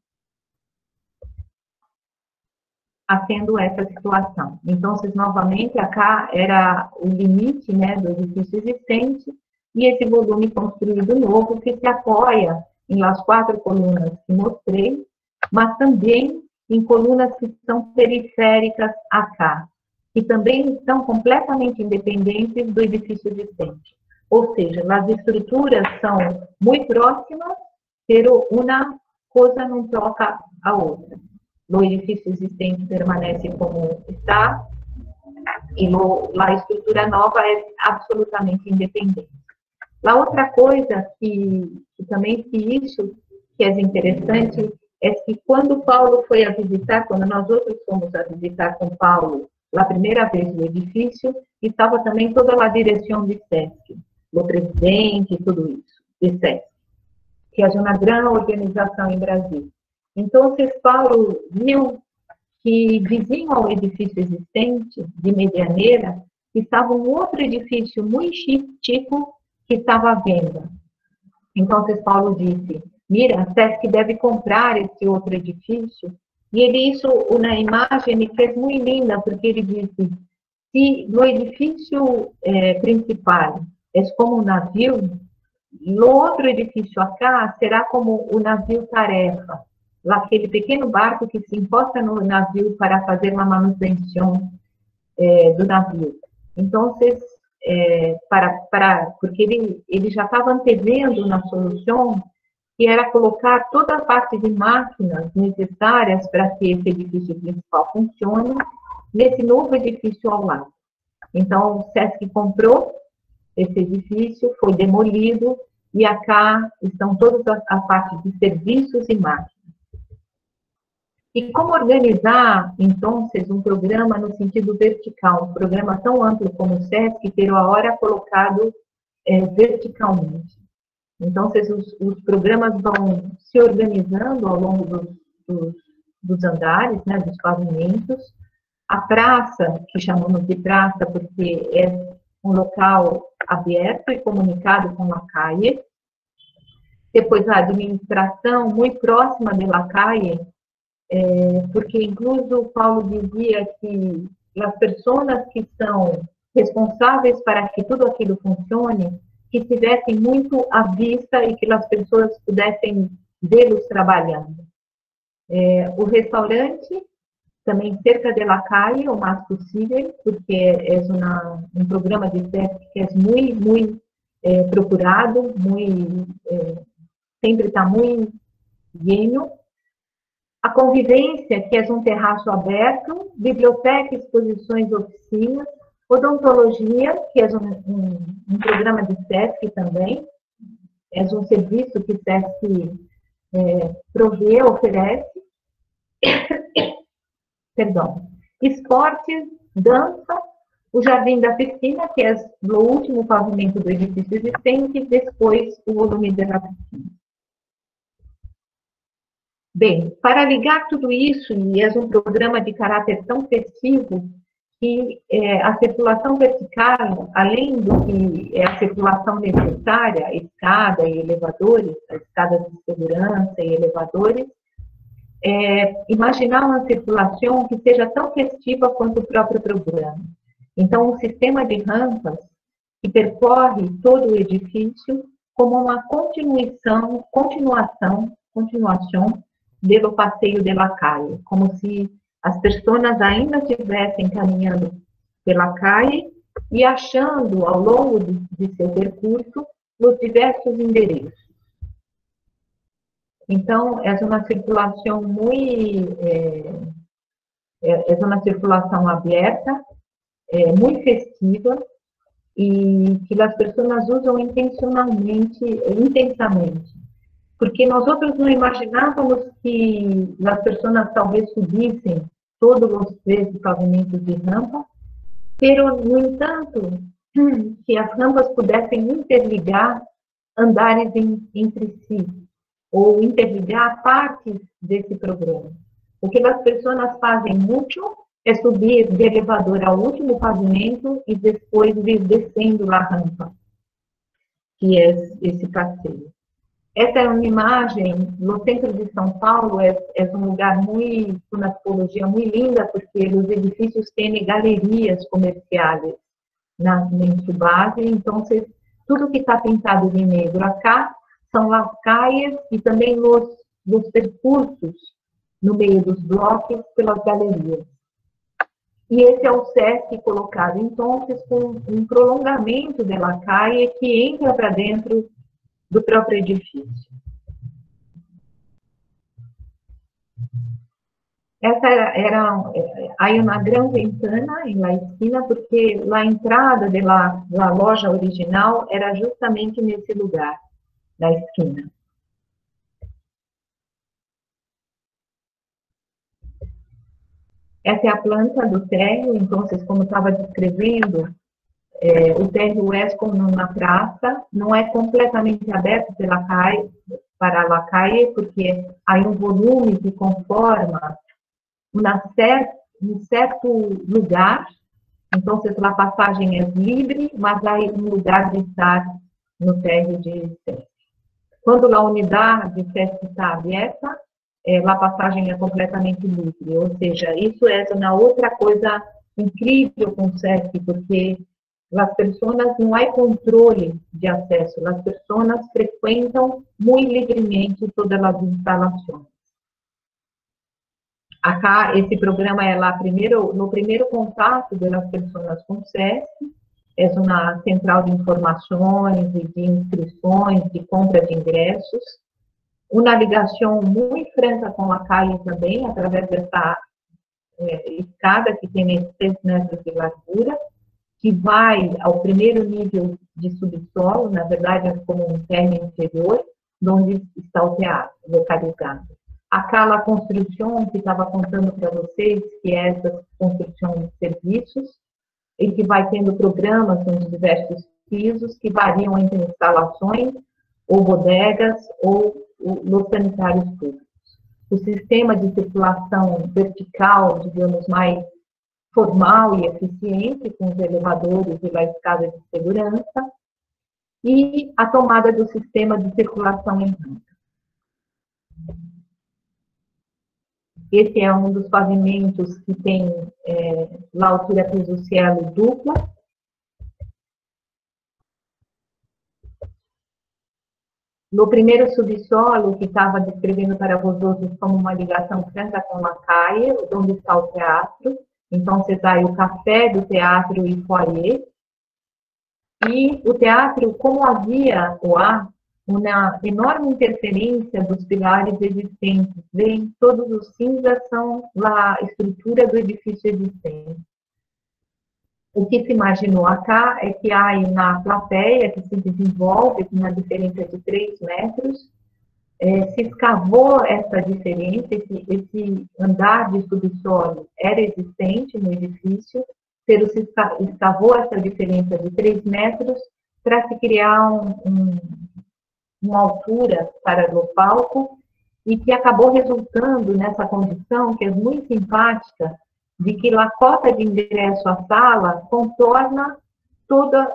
Havendo essa situação. Então, novamente, acá era o limite, né, do edifício existente e esse volume construído novo que se apoia em las 4 colunas que mostrei, mas também em colunas que são periféricas acá, que também estão completamente independentes do edifício existente. Ou seja, as estruturas são muito próximas, pero uma coisa não toca a outra. O edifício existente permanece como está e a estrutura nova é absolutamente independente. A outra coisa que também que é interessante é que quando Paulo foi a visitar, quando nós outros fomos a visitar com Paulo a primeira vez o edifício, estava também toda a direção de SESC, o presidente e tudo isso, de SESC, que é uma grande organização em Brasília. Então, Paulo viu que vizinho ao edifício existente, de Medianeira, estava um outro edifício muito chico que estava à venda. Então, Paulo disse, mira, a SESC deve comprar esse outro edifício. E ele isso, uma imagem que é muito linda, porque ele disse, se no edifício principal é como um navio, no outro edifício acá será como o navio tarefa, aquele pequeno barco que se encosta no navio para fazer uma manutenção do navio. Então, porque ele já estava antevendo uma solução que era colocar toda a parte de máquinas necessárias para que esse edifício principal funcione nesse novo edifício ao lado. Então, o SESC comprou esse edifício, foi demolido, e acá estão toda a parte de serviços e máquinas. E como organizar, então, um programa no sentido vertical, um programa tão amplo como o SESC, ter a hora colocado verticalmente. Então, os programas vão se organizando ao longo dos andares, né, dos pavimentos. A praça, que chamamos de praça porque é um local aberto e comunicado com a calle. Depois, a administração muito próxima da calle, porque incluso o Paulo dizia que as pessoas que são responsáveis para que tudo aquilo funcione, que estivessem muito à vista e que as pessoas pudessem vê-los trabalhando. O restaurante, também cerca da calle, o mais possível, porque é um programa de SESC que é muito procurado, sempre está muito lleno. A convivência, que é um terraço aberto, biblioteca, exposições, oficinas, odontologia, que é um programa de SESC também, é um serviço que o SESC provê, oferece, perdão, esportes, dança, o jardim da piscina, que é o último pavimento do edifício existente, e depois o volume da piscina. Bem, para ligar tudo isso, e é um programa de caráter tão festivo, que a circulação vertical, além do que é a circulação necessária, escada e elevadores, a escada de segurança e elevadores, imaginar uma circulação que seja tão festiva quanto o próprio programa. Então, um sistema de rampas que percorre todo o edifício como uma continuação do passeio de la calle, como se as pessoas ainda estivessem caminhando pela calle e achando, ao longo de seu percurso, os diversos endereços. Então, é uma circulação uma circulação aberta, muito festiva, e que as pessoas usam intensamente, porque nós outros não imaginávamos que as pessoas talvez subissem todos os 13 pavimentos de rampa, pero, no entanto, que as rampas pudessem interligar andares entre si, ou interligar partes desse programa. O que as pessoas fazem muito é subir de elevador ao último pavimento e depois ir descendo a rampa, que é esse passeio. Essa é uma imagem no centro de São Paulo, é um lugar muito, uma tipologia muito linda, porque os edifícios têm galerias comerciais em sua base, então tudo que está pintado de negro acá são as calles e também os percursos no meio dos blocos pelas galerias. E esse é o SESC colocado, então, com um prolongamento da calle que entra para dentro do próprio edifício. Há uma grande ventana na esquina, porque a entrada da loja original era justamente nesse lugar, na esquina. Essa é a planta do térreo, então, como estava descrevendo, o térreo é como uma praça, não é completamente aberto para a calle, porque há um volume que conforma um certo lugar, então a passagem é livre, mas há um lugar de estar no térreo de SESC. Quando a unidade de SESC está aberta, a passagem é completamente livre, ou seja, isso é uma outra coisa incrível com o SESC, porque as pessoas não há controle de acesso, as pessoas frequentam muito livremente todas as instalações. Acá, esse programa é no primeiro contato das pessoas com o SESC, é uma central de informações e de inscrições, de compra de ingressos, uma ligação muito franca com a calle também, através dessa escada que tem 6 metros de largura, que vai ao primeiro nível de subsolo, na verdade é como um térreo interior, onde está o teatro localizado. Aquela construção que estava contando para vocês, que é essa construção de serviços, e que vai tendo programas com diversos pisos, que variam entre instalações, ou bodegas, ou nos sanitários públicos. O sistema de circulação vertical, digamos, mais formal e eficiente, com os elevadores e a escada de segurança, e a tomada do sistema de circulação em rampa. Esse é um dos pavimentos que tem a altura piso-cielo dupla. No primeiro subsolo, que estava descrevendo para vocês como uma ligação franca com a calle, onde está o teatro. Então, você vai o café do teatro e foyer. E o teatro, como havia ou há uma enorme interferência dos pilares existentes, vem todos os cinzas são a estrutura do edifício existente. O que se imaginou acá é que há na plateia que se desenvolve com uma diferença de 3 metros, se escavou essa diferença, esse andar de subsolo era existente no edifício, se escavou essa diferença de 3 metros para se criar uma altura para o palco, e que acabou resultando nessa condição, que é muito simpática, de que a cota de ingresso à sala contorna toda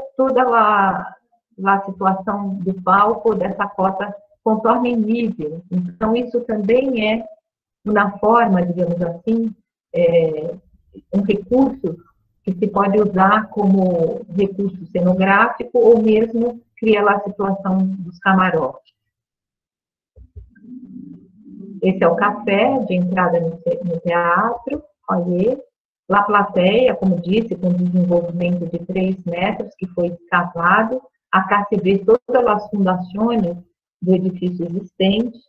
a situação do palco, dessa cota contorna em nível. Então, isso também é uma forma, digamos assim, um recurso que se pode usar como recurso cenográfico ou mesmo cria lá a situação dos camarotes. Esse é o café de entrada no teatro, olha, a plateia, como disse, com desenvolvimento de 3 metros, que foi escavado, acá se vê todas as fundações do edifício existente.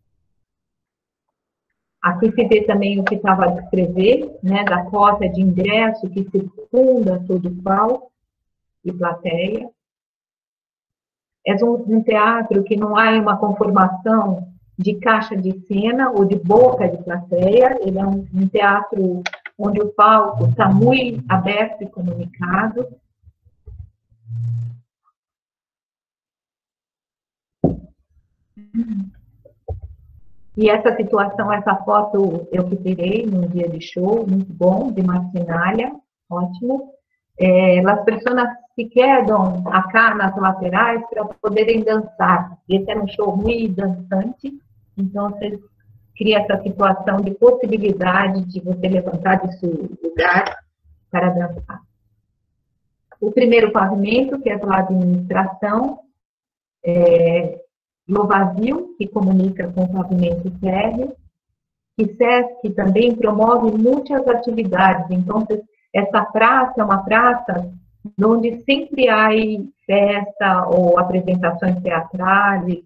Aqui se vê também o que estava a descrever, né, da cota de ingresso que circunda todo o palco e plateia. É um teatro que não há uma conformação de caixa de cena ou de boca de plateia, ele é um teatro onde o palco está muito aberto e comunicado. E essa situação, essa foto eu que tirei num dia de show, muito bom, de marcenalia, ótimo. As pessoas se quedam acá nas laterais para poderem dançar. Esse era um show muito dançante, então você cria essa situação de possibilidade de você levantar de seu lugar para dançar. O primeiro pavimento, que é do lado de administração, no vazio, que comunica com o pavimento térreo, e SESC também promove muitas atividades. Então, essa praça é uma praça onde sempre há festa ou apresentações teatrais.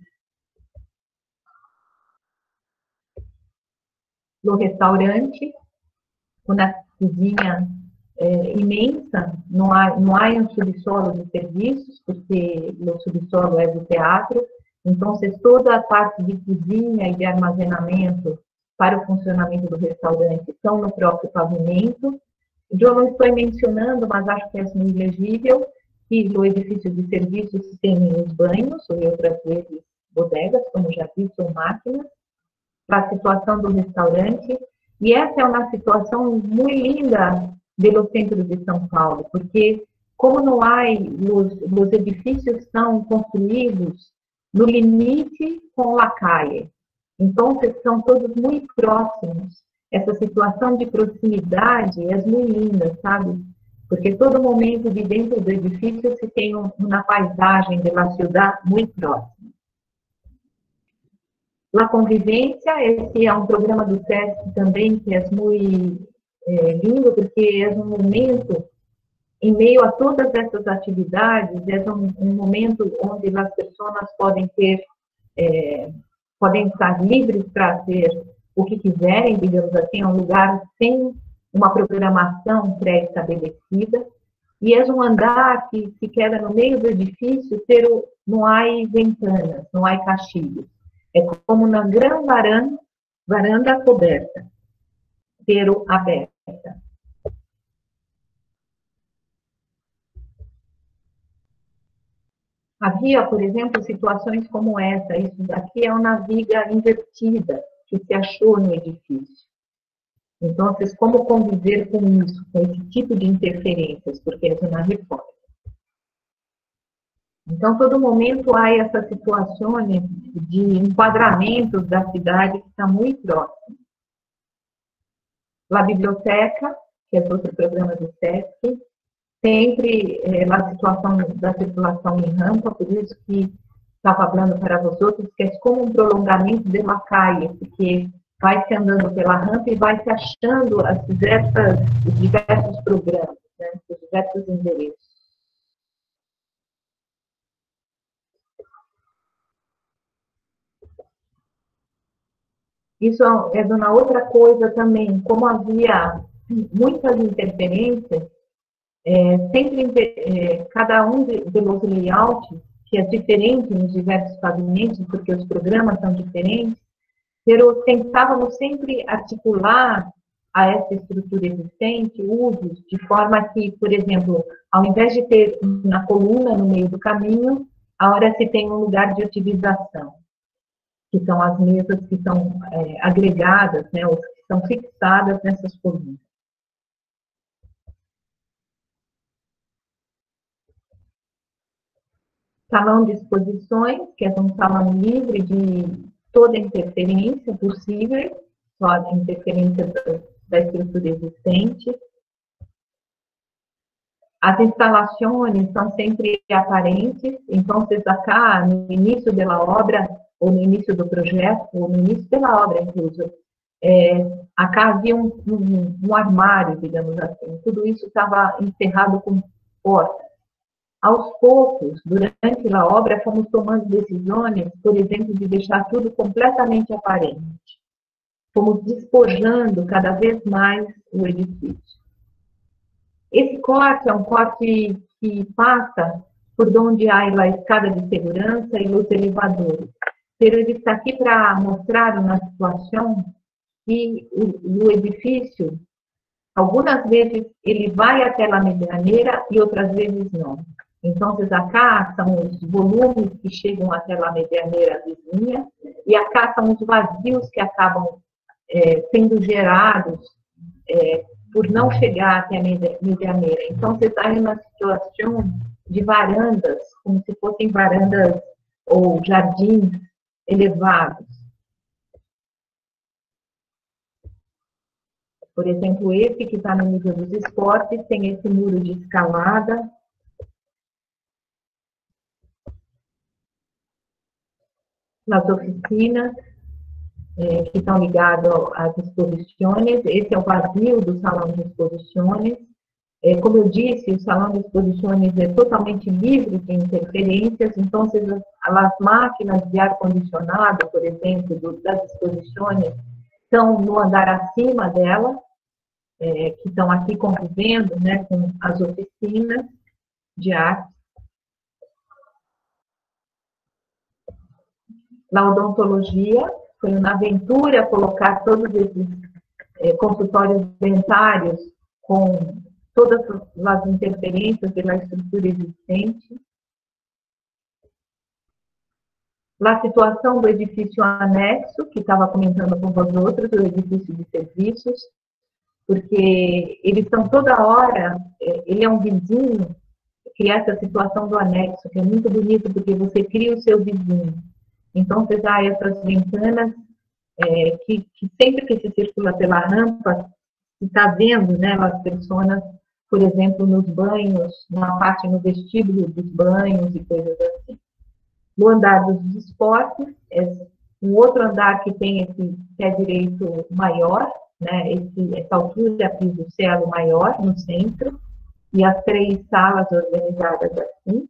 No restaurante, na cozinha imensa, não há um subsolo de serviços, porque o subsolo é do teatro. Então, toda a parte de cozinha e de armazenamento para o funcionamento do restaurante estão no próprio pavimento. Eu não estou mencionando, mas acho que é muito legível, que no edifício de serviços tem os banhos, ou outras vezes bodegas, como já disse, ou máquinas, para a situação do restaurante. E essa é uma situação muito linda do centro de São Paulo, porque como não há, os edifícios são construídos no limite com a calle, então são todos muito próximos. Essa situação de proximidade é muito linda, sabe? Porque todo momento de dentro do edifício se tem uma paisagem da cidade muito próxima. A convivência, esse é um programa do SESC também que é muito lindo, porque é um momento, em meio a todas essas atividades, é um momento onde as pessoas podem estar livres para fazer o que quiserem, digamos assim, é um lugar sem uma programação pré-estabelecida, e é um andar que se queda no meio do edifício, pero não há ventanas, não há caixilhos. É como uma grande varanda coberta, pero aberta. Havia, por exemplo, situações como essa. Isso daqui é uma viga invertida que se achou no edifício. Então, como conviver com isso, com esse tipo de interferências, porque é uma reforma. Então, todo momento há essas situações de enquadramento da cidade que está muito próximo. A biblioteca, que é outro programa do SESC, sempre a situação da circulação em rampa, por isso que estava falando para vocês, que é como um prolongamento de uma calle, porque vai se andando pela rampa e vai se achando os diversos programas, né, os diversos endereços. Isso é uma outra coisa também, como havia muitas interferências, Sempre, cada um de los layouts, que é diferente nos diversos pavimentos, porque os programas são diferentes, mas tentávamos sempre articular a essa estrutura existente usos de forma que, por exemplo, ao invés de ter uma coluna no meio do caminho, agora se tem um lugar de utilização, que são as mesas que são agregadas, né, ou que são fixadas nessas colunas. Salão de exposições, que é um salão livre de toda interferência possível, só a interferência da estrutura existente. As instalações são sempre aparentes, então, acá, no início da obra, ou no início do projeto, ou no início da obra, incluso, acá havia um armário, digamos assim. Tudo isso estava encerrado com portas. Aos poucos, durante a obra, fomos tomando decisões, por exemplo, de deixar tudo completamente aparente. Fomos despojando cada vez mais o edifício. Esse corte é um corte que passa por onde há a escada de segurança e os elevadores. Ele está aqui para mostrar uma situação que o edifício, algumas vezes, ele vai até a medianeira e outras vezes não. Então, acá são os volumes que chegam até a medianeira vizinha, e acá são os vazios que acabam sendo gerados por não chegar até a medianeira. Então, você está em uma situação de varandas, como se fossem varandas ou jardins elevados. Por exemplo, esse que está no nível dos esportes, tem esse muro de escalada. Nas oficinas, que estão ligadas às exposições. Esse é o vazio do salão de exposições. Como eu disse, o salão de exposições é totalmente livre de interferências, então, as máquinas de ar-condicionado, por exemplo, das exposições, estão no andar acima dela, que estão aqui convivendo, né, com as oficinas de arte. Na odontologia, foi uma aventura colocar todos esses consultórios dentários com todas as interferências pela estrutura existente. Na situação do edifício anexo, que estava comentando com os outros, o edifício de serviços, porque eles estão toda hora, ele é um vizinho, que é essa situação do anexo, que é muito bonito, porque você cria o seu vizinho. Então, você dá essas ventanas que sempre que se circula pela rampa, se está vendo, né, as pessoas, por exemplo, nos banhos, na parte no vestíbulo dos banhos e coisas assim. No andar dos esportes, um outro andar que tem esse pé direito maior, né, essa altura piso-celo maior no centro, e as 3 salas organizadas assim.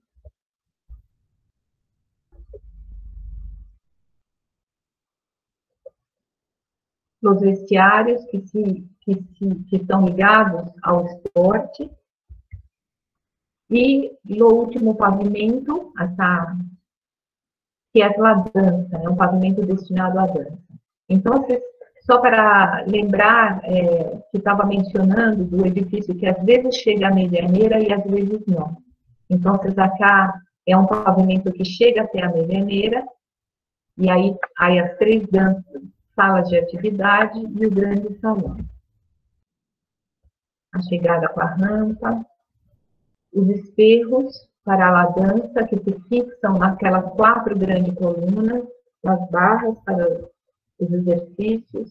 Os vestiários que estão ligados ao esporte. E no último pavimento, que é a dança, é um pavimento destinado à dança. Então, só para lembrar, que estava mencionando do edifício que às vezes chega à medianeira e às vezes não. Então, acá é um pavimento que chega até a medianeira, e aí as 3 danças, salas de atividade e o grande salão. A chegada com a rampa, os espirros para a dança, que se fixam naquelas 4 grandes colunas, as barras para os exercícios.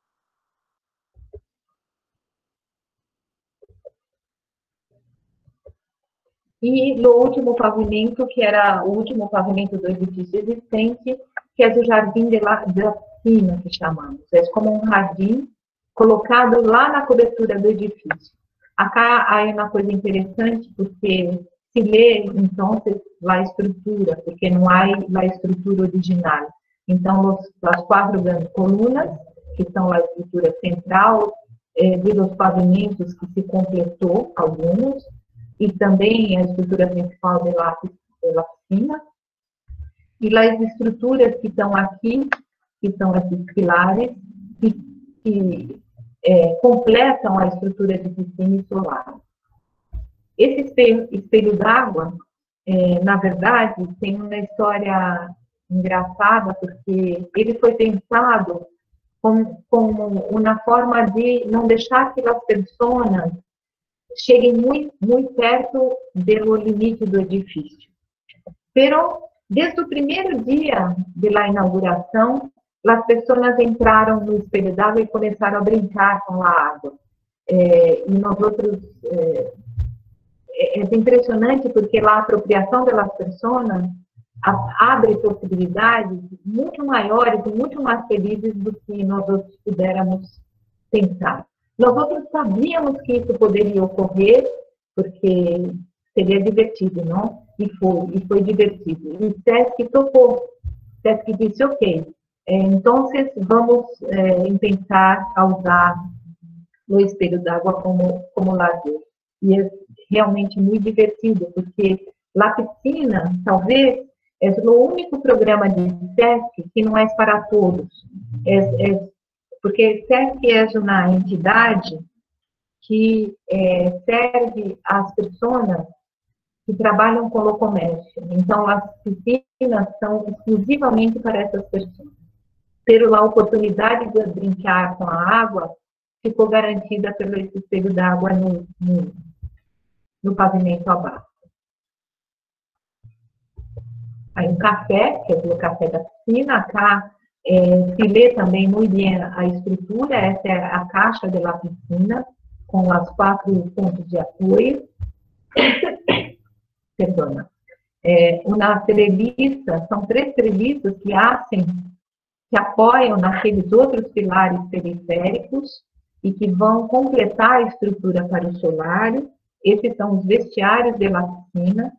E no último pavimento, que era o último pavimento do edifício existente, que é do Jardim da Cima, que chamamos. É como um jardim colocado lá na cobertura do edifício. Acá há uma coisa interessante, porque se lê, então, a estrutura, porque não há a estrutura original. Então, as 4 grandes colunas, que são a estrutura central, de los pavimentos que se completou, alguns, e também a estrutura principal de la piscina. E as estruturas que estão aqui, que são esses pilares, que completam a estrutura de piscina e solar. Esse espelho d'água, na verdade, tem uma história engraçada, porque ele foi pensado como uma forma de não deixar que as pessoas cheguem muito perto do limite do edifício. Pero, desde o primeiro dia da inauguração, as pessoas entraram no espelho d'água e começaram a brincar com a água. E nós outros... É impressionante porque a apropriação das pessoas abre possibilidades muito maiores e muito mais felizes do que nós outros pudéramos pensar. Nós outros sabíamos que isso poderia ocorrer, porque seria divertido, não? E foi divertido. E o SESC topou. O SESC disse, ok, então vamos tentar usar o espelho d'água como lazer. E é realmente muito divertido, porque a piscina, talvez, é o único programa de SESC que não é para todos. Porque SESC é uma entidade que serve às pessoas que trabalham com o comércio. Então, as piscinas são exclusivamente para essas pessoas. Pela oportunidade de brincar com a água, ficou garantida pelo espelho d'água no pavimento abaixo. Aí um café, que é o café da piscina, cá se lê também muito bem a estrutura, essa é a caixa da piscina, com as 4 pontos de apoio. Perdona. Uma treliça, são 3 treliças que apoiam naqueles outros pilares periféricos e que vão completar a estrutura para o solário. Esses são os vestiários da piscina.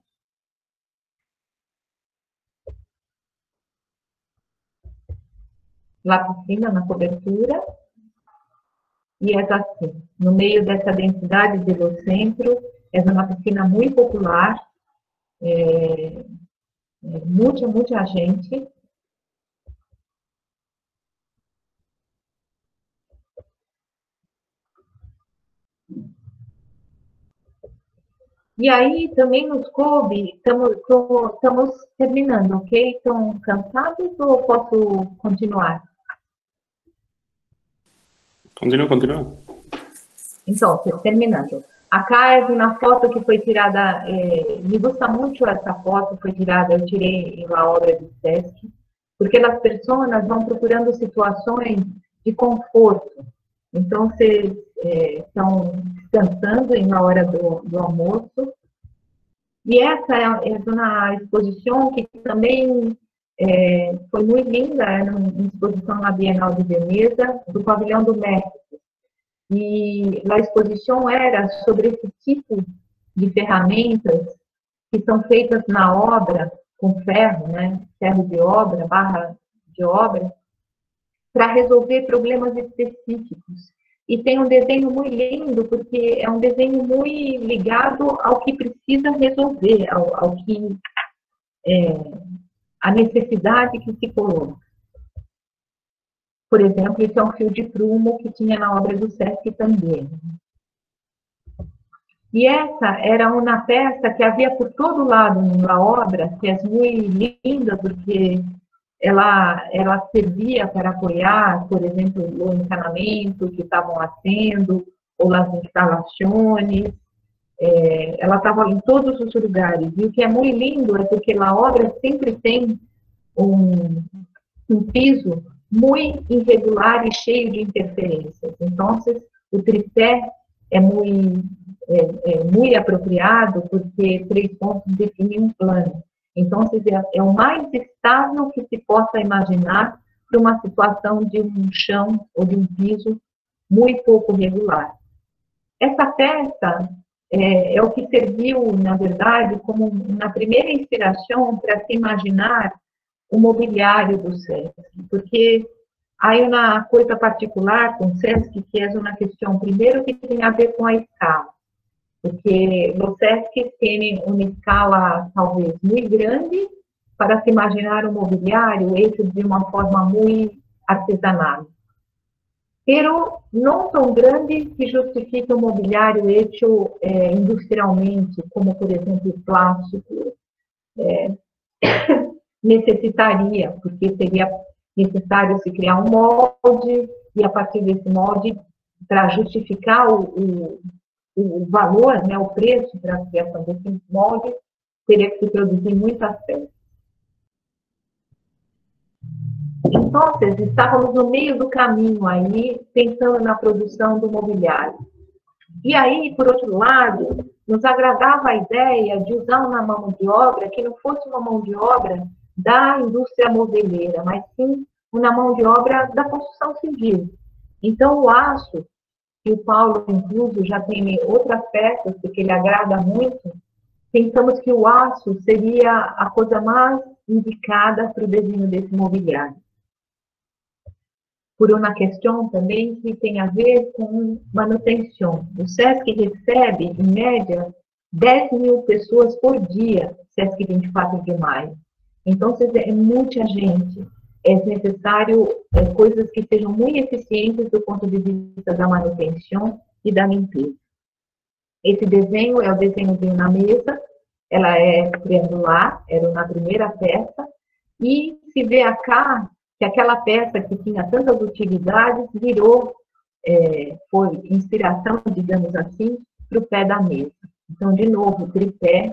La piscina na cobertura. E é assim, no meio dessa densidade do centro, é uma piscina muito popular, muita gente. E aí também nos coube, estamos terminando, ok? Estão cansados ou posso continuar? Continua. Então, terminando. Acá é uma foto que foi tirada, me gusta muito essa foto, foi tirada, eu tirei na obra de SESC, porque as pessoas vão procurando situações de conforto. Então, vocês estão descansando na hora do almoço. E essa é uma exposição que também foi muito linda, é uma exposição na Bienal de Veneza, do Pavilhão do México. E a exposição era sobre esse tipo de ferramentas que são feitas na obra, com ferro, né? Ferro de obra, barra de obra, para resolver problemas específicos. E tem um desenho muito lindo, porque é um desenho muito ligado ao que precisa resolver, ao que a necessidade que se coloca. Por exemplo, esse é um fio de prumo que tinha na obra do SESC também. E essa era uma peça que havia por todo lado na obra, que é muito linda, porque ela servia para apoiar, por exemplo, o encanamento que estavam fazendo, ou as instalações. Ela estava em todos os lugares. E o que é muito lindo é porque a obra sempre tem um piso muito irregular e cheio de interferências. Então, o tripé é muito apropriado, porque 3 pontos definem um plano. Então, é o mais estável que se possa imaginar para uma situação de um chão ou de um piso muito pouco regular. Essa peça é o que serviu, na verdade, como uma primeira inspiração para se imaginar o mobiliário do SESC, porque há uma coisa particular com o SESC, que é uma questão, primeiro, que tem a ver com a escala. porque los SESC tienen una escala talvez muy grande para se imaginar um mobiliário hecho de uma forma muito artesanal. Pero não tão grande que justifique um mobiliário hecho industrialmente, como, por exemplo, o plástico necessitaria, porque seria necessário se criar um molde, e a partir desse molde, para justificar o valor, né, o preço para a criação desse molde, teria que se produzir muitas peças. Então, estávamos no meio do caminho aí, pensando na produção do mobiliário. E aí, por outro lado, nos agradava a ideia de usar uma mão de obra que não fosse uma mão de obra da indústria moveleira, mas sim uma mão de obra da construção civil. Então, o aço, que o Paulo, incluso, já tem outras peças, porque ele agrada muito, pensamos que o aço seria a coisa mais indicada para o desenho desse mobiliário. Por uma questão também que tem a ver com manutenção. O SESC recebe, em média, 10 mil pessoas por dia, SESC 24 de maio. Então, é muita gente. É necessário coisas que sejam muito eficientes do ponto de vista da manutenção e da limpeza. Esse desenho é o desenho de uma mesa, ela é triangular, era na primeira peça, e se vê acá que aquela peça que tinha tantas utilidades virou, foi inspiração, digamos assim, para o pé da mesa. Então, de novo, o tripé.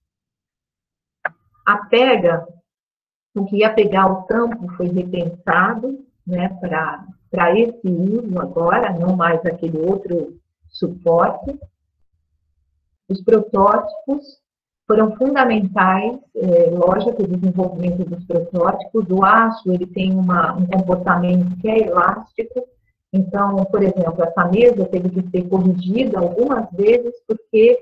A pega, o que ia pegar o tampo foi repensado, né, para esse uso agora, não mais aquele outro suporte. Os protótipos foram fundamentais, lógico, o desenvolvimento dos protótipos. O aço, ele tem um comportamento que é elástico. Então, por exemplo, essa mesa teve que ser corrigida algumas vezes, porque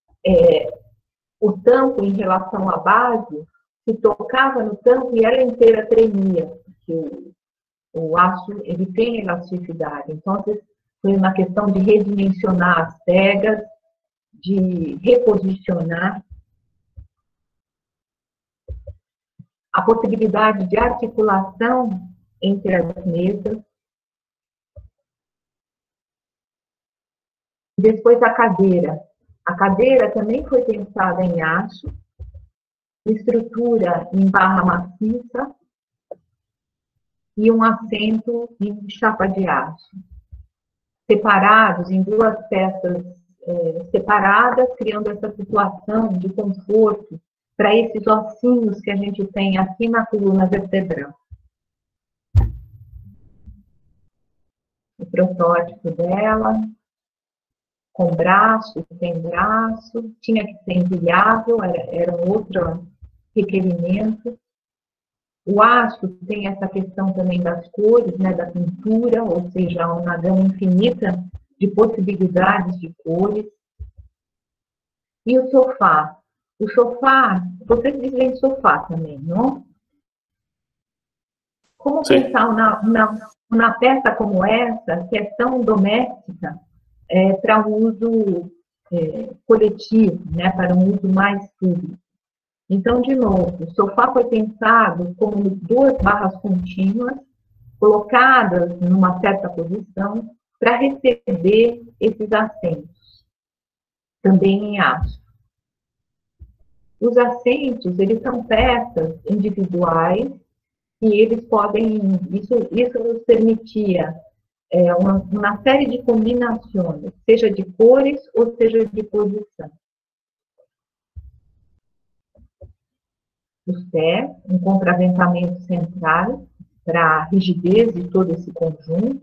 o tampo, em relação à base, se tocava no tampo e ela inteira tremia, porque o aço, ele tem elasticidade. Então, foi uma questão de redimensionar as pegas, de reposicionar. A possibilidade de articulação entre as mesas. Depois a cadeira. A cadeira também foi pensada em aço, estrutura em barra maciça e um assento em chapa de aço. Separados em duas peças separadas, criando essa situação de conforto para esses ossinhos que a gente tem aqui na coluna vertebral. O protótipo dela, com braço, sem braço, tinha que ser empilhável, era um outro requerimento. O aço tem essa questão também das cores, né, da pintura, ou seja, uma gama infinita de possibilidades de cores. E o sofá. O sofá, vocês dizem sofá também, não? Como Sim. pensar uma peça como essa, que é tão doméstica, para um uso coletivo, né, para um uso mais público? Então, de novo, o sofá foi pensado como duas barras contínuas, colocadas numa certa posição, para receber esses assentos, também em aço. Os assentos, eles são peças individuais e eles podem, isso nos permitia uma série de combinações, seja de cores ou seja de posição. Os pés, um contraventamento central para a rigidez de todo esse conjunto.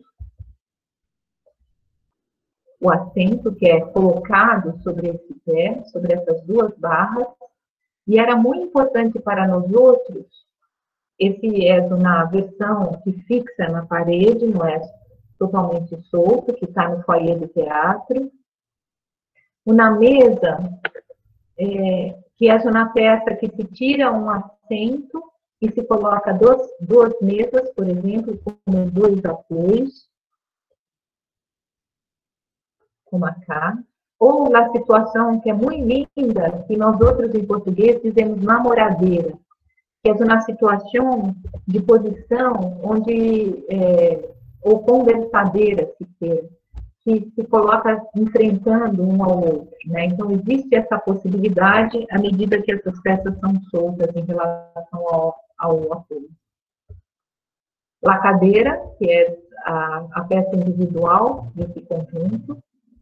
O assento que é colocado sobre esse pé, sobre essas duas barras. E era muito importante para nós outros, esse é na versão que fixa na parede, não é totalmente solto, que está no foyer do teatro. Uma mesa, que é uma peça que se tira um assento e se coloca duas mesas, por exemplo, com dois apoios, como cá. Ou a situação que é muito linda, que nós outros em português dizemos namoradeira, que é uma situação de posição onde, ou conversadeira, que se coloca enfrentando um ao outro, né? Então, existe essa possibilidade à medida que essas peças são soltas em relação ao apoio. La cadeira, que é a peça individual desse conjunto.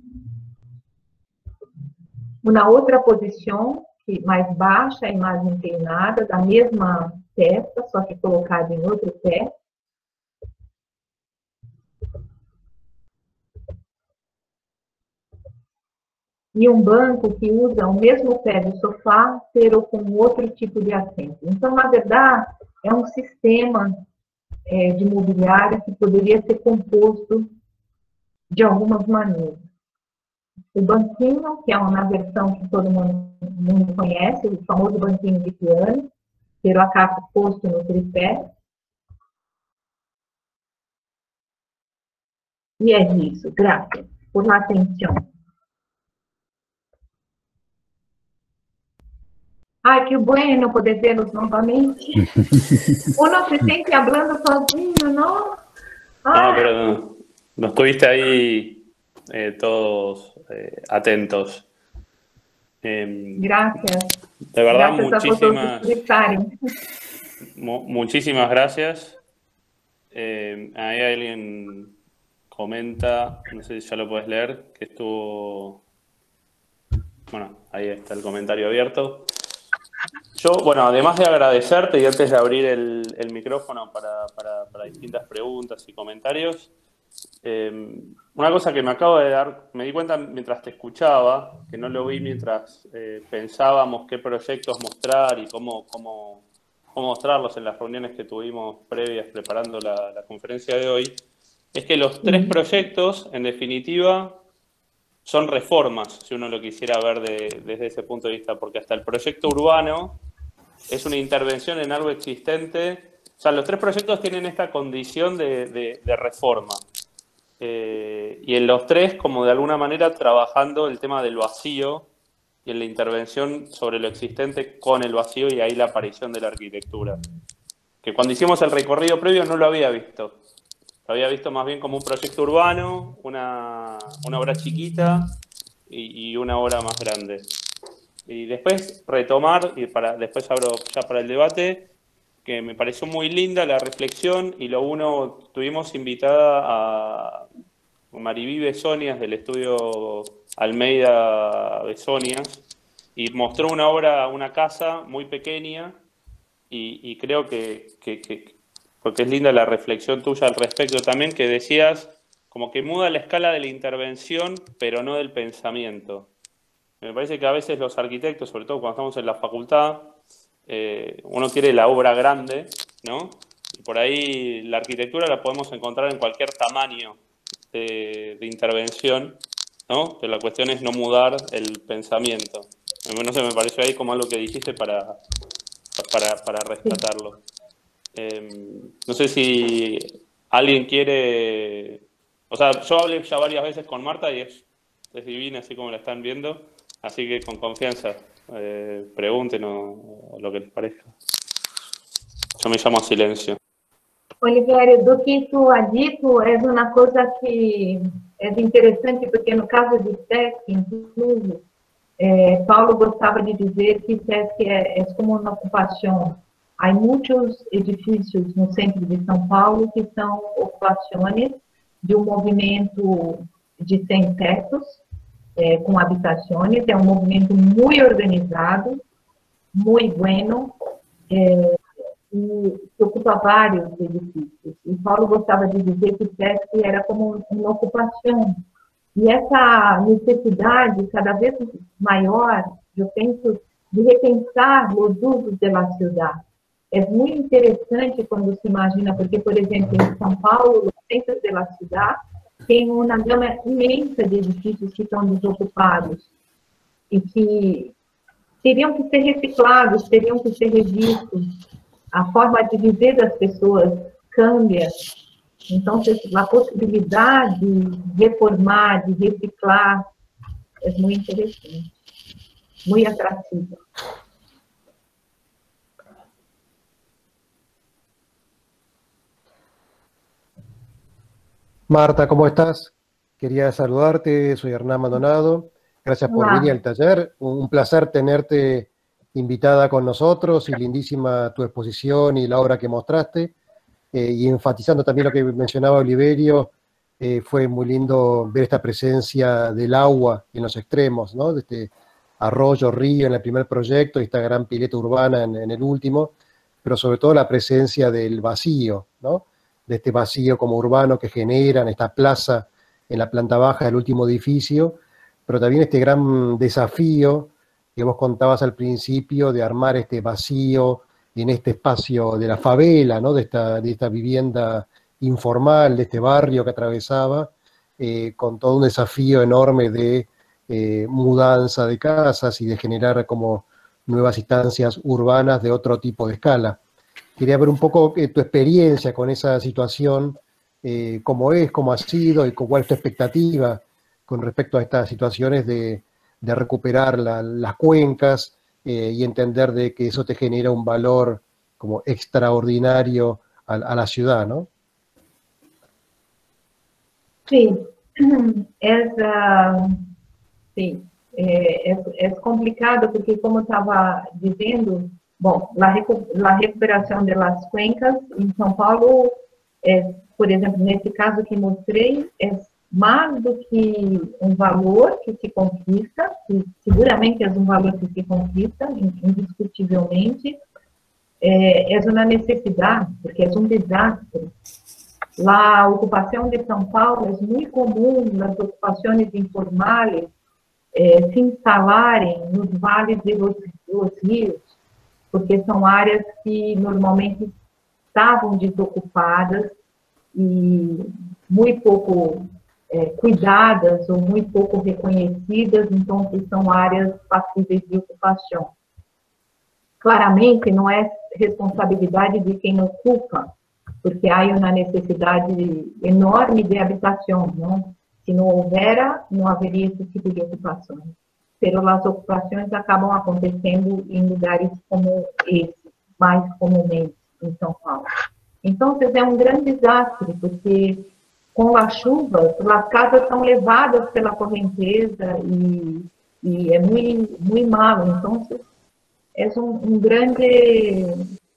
Uma outra posição, mais baixa e mais inclinada, da mesma peça, só que colocada em outro pé. E um banco que usa o mesmo pé do sofá, pero com outro tipo de assento. Então, na verdade, é um sistema de mobiliário que poderia ser composto de algumas maneiras. O banquinho, que é uma versão que todo mundo conhece, o famoso banquinho de piano, pero acá posto no tripé. E é isso. Graças por la atenção. Ai, que bueno poder vê-los novamente. Uno se sente falando sozinho, não? Ah. No, pero no estuviste ahí todos atentos. Gracias. De verdad, muchísimas gracias. Ahí alguien comenta, no sé si ya lo puedes leer, que estuvo... Bueno, ahí está el comentario abierto. Yo, bueno, además de agradecerte y antes de abrir el micrófono para distintas preguntas y comentarios, una cosa que me acabo de dar, me di cuenta mientras te escuchaba, que no lo vi mientras pensábamos qué proyectos mostrar y cómo mostrarlos en las reuniones que tuvimos previas preparando la conferencia de hoy, es que los tres proyectos, en definitiva, son reformas, si uno lo quisiera ver desde ese punto de vista, porque hasta el proyecto urbano es una intervención en algo existente. O sea, los tres proyectos tienen esta condición de reforma. Y en los tres, como de alguna manera, trabajando el tema del vacío y en la intervención sobre lo existente con el vacío y ahí la aparición de la arquitectura. Que cuando hicimos el recorrido previo no lo había visto. Lo había visto más bien como un proyecto urbano, una obra chiquita y una obra más grande. Y después retomar, y después abro ya para el debate, que me pareció muy linda la reflexión y tuvimos invitada a Mariví Besonias del estudio Almeida Besonias y mostró una obra, una casa muy pequeña y creo que porque es linda la reflexión tuya al respecto también, que decías como que muda la escala de la intervención, pero no del pensamiento. Me parece que a veces los arquitectos, sobre todo cuando estamos en la facultad, uno quiere la obra grande, ¿no? Y por ahí la arquitectura la podemos encontrar en cualquier tamaño de intervención, ¿no? Pero la cuestión es no mudar el pensamiento. No sé, me pareció ahí como algo que dijiste para rescatarlo. No sé si alguien quiere... O sea, yo hablé ya varias veces con Marta y es divina, así como la están viendo. Así que con confianza, pregunten o lo que les parezca. Yo me llamo a silencio. Oliveira, do que tu ha dito é uma coisa que é interessante, porque no caso de SESC, inclusive, Paulo gostava de dizer que SESC é como uma ocupação. Há muitos edifícios no centro de São Paulo que são ocupações de um movimento de sem tetos, com habitações. É um movimento muito organizado, muito bueno, e que ocupa vários edifícios. E Paulo gostava de dizer que o SESC era como uma ocupação. E essa necessidade cada vez maior, eu penso, de repensar os usos da cidade. É muito interessante quando se imagina, porque, por exemplo, em São Paulo, no centro da cidade, tem uma gama imensa de edifícios que estão desocupados e que teriam que ser reciclados, teriam que ser revistos. A forma de viver das pessoas cambia. Então, a possibilidade de reformar, de reciclar, es muy interesante, muy atractivo. Marta, ¿cómo estás? Quería saludarte, soy Hernán Maldonado. Gracias por Olá. venir al taller. Un placer tenerte invitada con nosotros y lindísima tu exposición y la obra que mostraste. Y enfatizando también lo que mencionaba Oliverio, fue muy lindo ver esta presencia del agua en los extremos, ¿no? De este arroyo, río en el primer proyecto y esta gran pileta urbana en el último, pero sobre todo la presencia del vacío, ¿no? De este vacío como urbano que generan, esta plaza en la planta baja del último edificio, pero también este gran desafío que vos contabas al principio de armar este vacío en este espacio de la favela, ¿no? De esta vivienda informal, de este barrio que atravesaba, con todo un desafío enorme de mudanza de casas y de generar como nuevas instancias urbanas de otro tipo de escala. Quería ver un poco tu experiencia con esa situación, cómo es, cómo ha sido y cuál es tu expectativa con respecto a estas situaciones de recuperar las cuencas y entender de que eso te genera un valor como extraordinario a la ciudad, ¿no? Sí, sí, es complicado porque, como estava dizendo, bom, a recuperação das cuencas em São Paulo, por exemplo, nesse caso que mostrei, é mais do que um valor que se conquista, que seguramente é um valor que se conquista, indiscutivelmente, é uma necessidade, porque é um desastre. A ocupação de São Paulo é muito comum nas ocupações informais se instalarem nos vales dos rios, porque são áreas que normalmente estavam desocupadas e muito pouco cuidadas ou muito pouco reconhecidas, então são áreas passíveis de ocupação. Claramente, não é responsabilidade de quem ocupa, porque há uma necessidade enorme de habitação, não? Se não houvera, não haveria esse tipo de ocupações. Mas as ocupações acabam acontecendo em lugares como esse, mais comumente em São Paulo. Então, é um grande desastre, porque com a chuva, as casas são levadas pela correnteza e é muito, muito malo. Então, é um grande...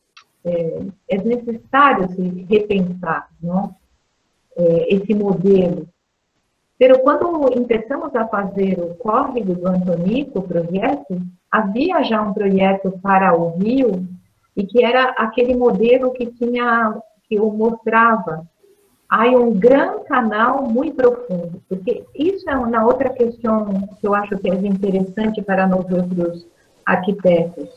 é necessário se repensar, não? Esse modelo. Mas quando começamos a fazer o córrego do Antonico, o projeto, havia já um projeto para o rio e que era aquele modelo que eu mostrava. Há um grande canal muito profundo, porque isso é uma outra questão que eu acho que é interessante para nós outros arquitetos,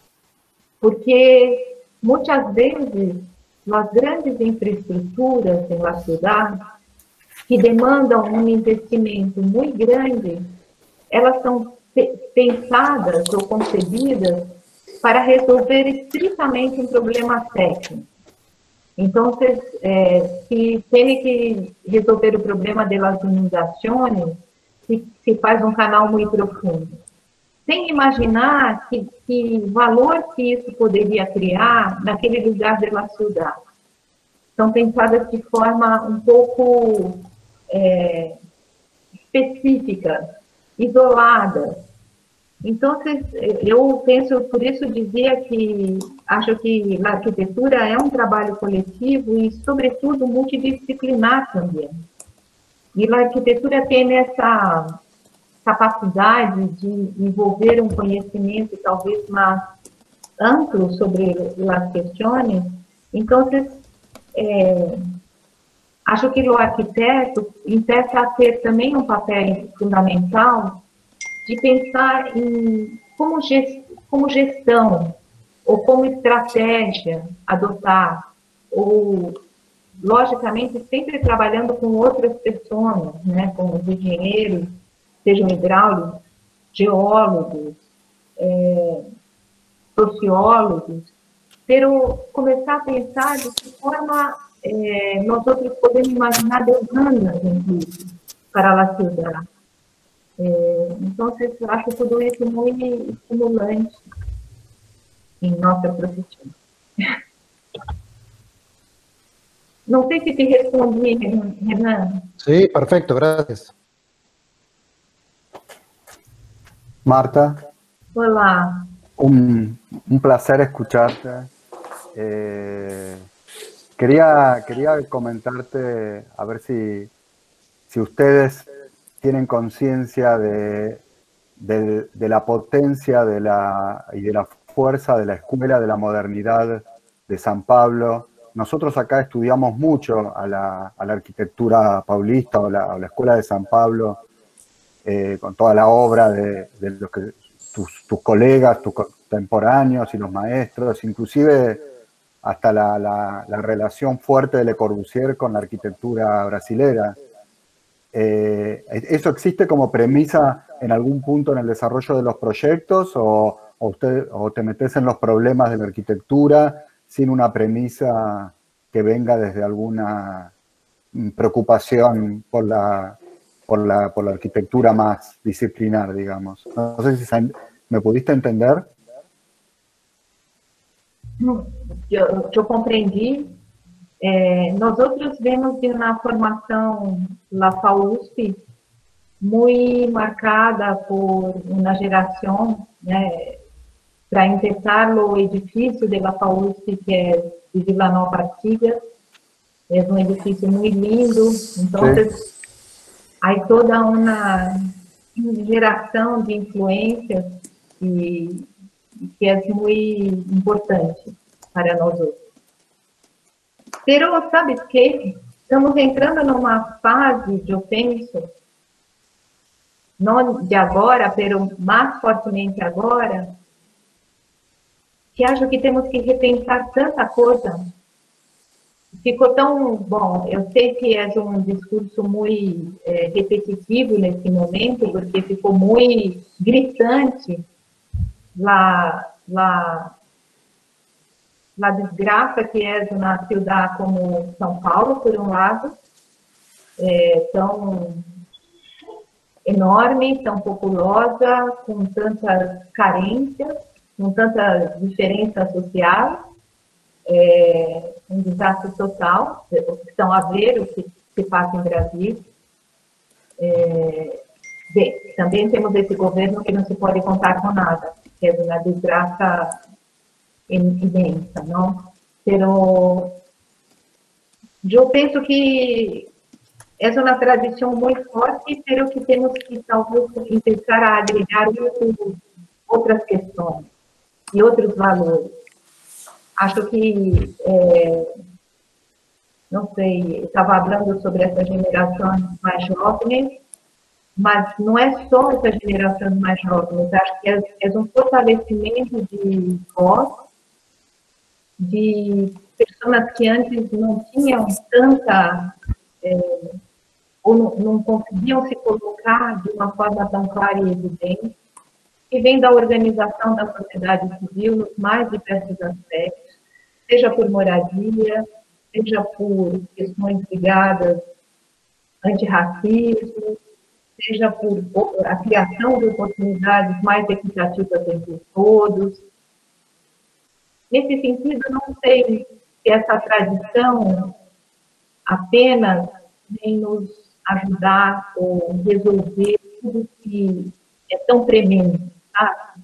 porque muitas vezes as grandes infraestruturas na cidade que demandam um investimento muito grande, elas são pensadas ou concebidas para resolver estritamente um problema técnico. Então, se tem que resolver o problema das inundações, se faz um canal muito profundo. Sem imaginar que valor que isso poderia criar naquele lugar da cidade. São pensadas de forma um pouco específica, isolada. Então, eu penso, por isso dizia que acho que a arquitetura é um trabalho coletivo e, sobretudo, multidisciplinar também. E a arquitetura tem essa capacidade de envolver um conhecimento talvez mais amplo sobre as questões. Então, acho que o arquiteto começa a ter também um papel fundamental de pensar em como gestão ou como estratégia adotar, ou, logicamente, sempre trabalhando com outras pessoas, né, como os engenheiros, sejam hidráulicos, geólogos, sociólogos, pero começar a pensar de que forma nós outros podemos imaginar demandas para a cidade. Então, eu acho tudo isso muito estimulante em nossa profissão. Não sei se te respondi, Renan. Sí, perfecto, gracias. Marta, Olá. un placer escucharte. Quería comentarte, a ver si ustedes tienen conciencia de la potencia y de la fuerza de la Escuela de la Modernidad de San Pablo. Nosotros acá estudiamos mucho a la arquitectura paulista o la Escuela de San Pablo, con toda la obra de los que tus colegas, tus contemporáneos y los maestros, inclusive hasta la relación fuerte de Le Corbusier con la arquitectura brasilera. ¿Eso existe como premisa en algún punto en el desarrollo de los proyectos o te metes en los problemas de la arquitectura sin una premisa que venga desde alguna preocupación por la arquitectura más disciplinar, digamos? No sé si me pudiste entender. Eu compreendi. Nós outros vemos de uma formação na FAUSP muito marcada por uma geração, né, para empezar o edifício da FAUSP, que é de Vila Nova Artigas, é um edifício muito lindo, então há toda uma geração de influências e que é muito importante para nós outros. Pero, sabe que estamos entrando numa fase, eu penso, não de agora, pero mais fortemente agora, que acho que temos que repensar tanta coisa. Ficou tão bom, eu sei que é um discurso muito repetitivo nesse momento, porque ficou muito gritante la desgraça que é uma cidade como São Paulo, por um lado, tão enorme, tão populosa, com tantas carências, com tanta diferença social, um desastre total, estão a ver o que se passa em Brasília. Bem, também temos esse governo que não se pode contar com nada, que é uma desgraça imensa, não? Pero eu penso que é uma tradição muito forte, pero que temos que talvez começar a agregar outras questões e outros valores. Acho que, não sei, estava falando sobre essa geração mais jovem, mas não é só essa geração mais jovem, acho que é um fortalecimento de voz, de pessoas que antes não tinham tanta, ou não conseguiam se colocar de uma forma tão clara e evidente, que vem da organização da sociedade civil nos mais diversos aspectos, seja por moradia, seja por questões ligadas antirracismo, seja por a criação de oportunidades mais equitativas entre todos. Nesse sentido, não sei se essa tradição apenas vem nos ajudar ou resolver tudo que é tão premente, sabe?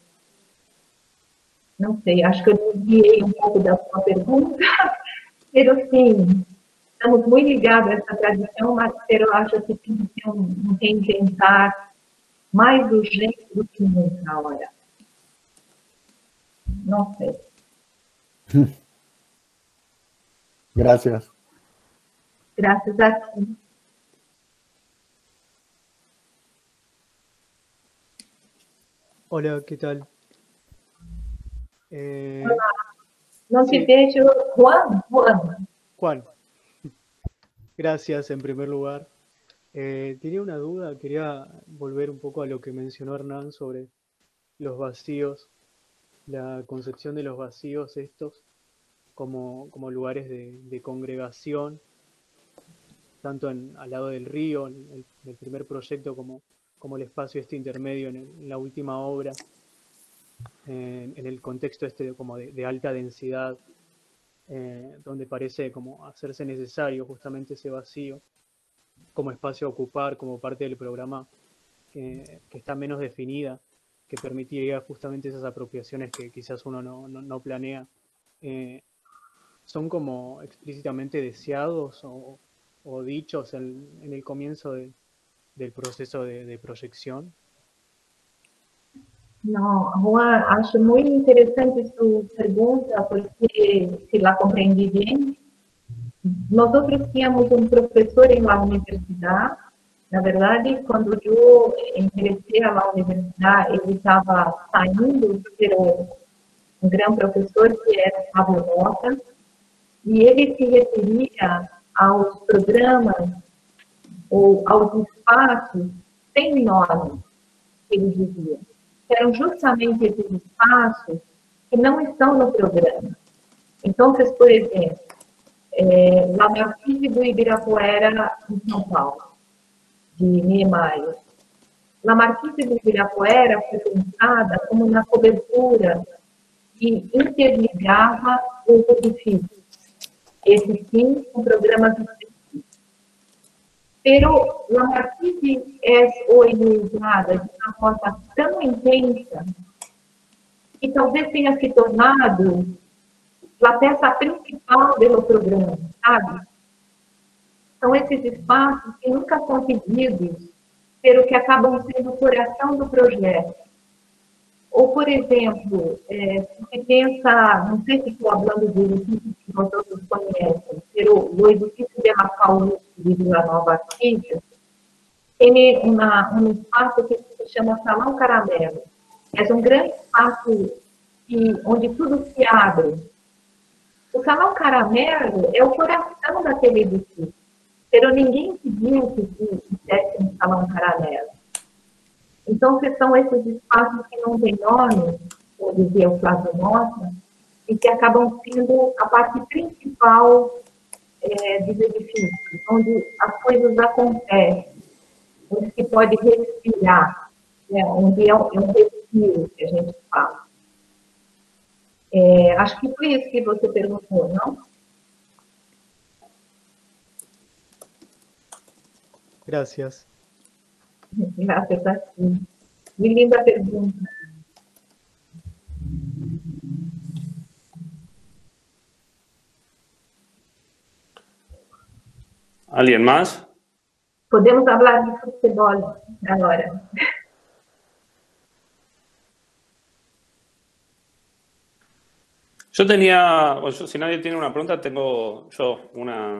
Não sei, acho que eu desviei um pouco da sua pergunta, mas sim, estamos muito ligados a essa tradição, mas eu acho que tem que ter um reinventar mais urgente do que nunca agora. Não sei. Gracias. Gracias a ti. Hola, ¿qué tal? Olá. Não te Sí. deixo, Juan. Juan, gracias en primer lugar. Tenía una duda, quería volver un poco a lo que mencionó Hernán sobre los vacíos, la concepción de los vacíos estos como lugares de congregación, tanto al lado del río, en el primer proyecto, como como el espacio este intermedio en la última obra, en el contexto este como de alta densidad, donde parece como hacerse necesario justamente ese vacío como espacio a ocupar, como parte del programa que está menos definida, que permitiría justamente esas apropiaciones que quizás uno no planea, son como explícitamente deseados o dichos en el comienzo del proceso de proyección. Não, Juan, acho muito interessante sua pergunta, porque, se lá compreendi bem, nós outros tínhamos um professor em la universidade. Na verdade, quando eu ingressei à universidade, ele estava saindo, pero um grande professor que era Pablo Mota, e ele se referia aos programas ou aos espaços sem nome, que ele dizia. Eram justamente esses espaços que não estão no programa. Então, por exemplo, La Marquise do Ibirapuera, em São Paulo, de Niemeyer. La Marquise do Ibirapuera foi pensada como uma cobertura que interligava os edifícios. Esse sim, com programas específicos. Pero La Marquise é organizada de uma forma tão intensa que talvez tenha se tornado a peça principal do programa, sabe? São esses espaços que nunca são pedidos, pero que acabam sendo o coração do projeto. Ou, por exemplo, você pensa, não sei se estou falando de edifícios que nós todos conhecem, pero o edifício de La Paulista de Vila Nova Artística tem um espaço que se chama Salão Caramelo. É um grande espaço onde tudo se abre. O Salão Caramelo é o coração daquele edifício, pero ninguém pediu que fizesse um Salão Caramelo. Então, são esses espaços que não têm nome, como dizia o Flávio Mota, e que acabam sendo a parte principal dos edifícios, onde as coisas acontecem, onde se pode respirar, né? Onde é um respiro que a gente fala. Acho que foi isso que você perguntou, não? Gracias. Gracias a ti. Muy linda pergunta. ¿Alguien más? Podemos hablar de futebol agora. Yo tenía, si nadie tiene una pregunta, tengo yo una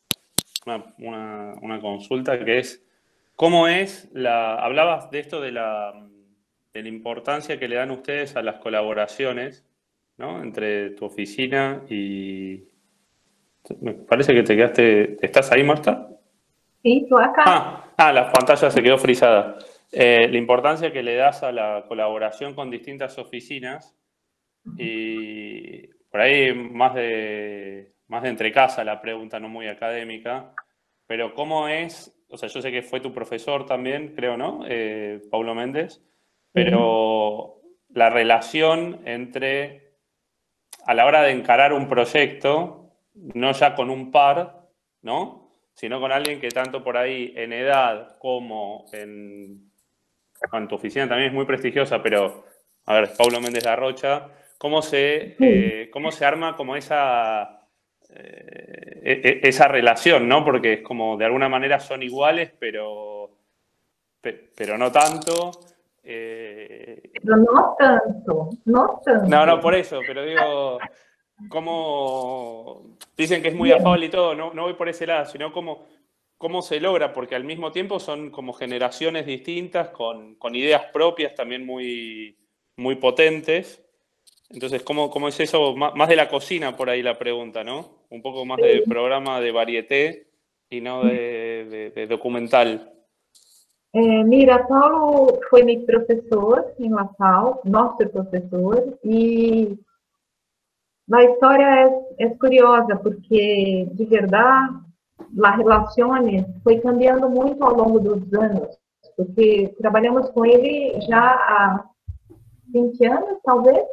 consulta que es, ¿cómo es hablabas de esto de la importancia que le dan ustedes a las colaboraciones, ¿no? Entre tu oficina y... Me parece que te quedaste... ¿Estás ahí, Marta? Sí, estoy acá. La pantalla se quedó frisada. La importancia que le das a la colaboración con distintas oficinas y por ahí más de entre casa la pregunta, no muy académica, pero ¿cómo es? O sea, yo sé que fue tu profesor también, creo, ¿no? Paulo Méndez, pero la relación entre, a la hora de encarar un proyecto, no ya con un par, ¿no? Sino con alguien que tanto por ahí en edad como en tu oficina también es muy prestigiosa, pero, a ver, Paulo Méndez de Arrocha, ¿cómo se arma como esa relación, ¿no? Porque es como, de alguna manera son iguales, pero no tanto. Pero no tanto. No, por eso, pero digo, ¿cómo? Dicen que es muy afable y todo, no voy por ese lado, sino cómo se logra, porque al mismo tiempo son como generaciones distintas, con ideas propias también muy, muy potentes. Entonces, ¿cómo es eso? Más de la cocina por ahí la pregunta, ¿no? Un poco más de programa de varieté y no de documental. Mira, Paulo foi meu professor em La Pau, nosso professor, e a história é curiosa, porque, de verdade, as relações foi cambiando muito ao longo dos anos, porque trabalhamos com ele já há 20 anos, talvez,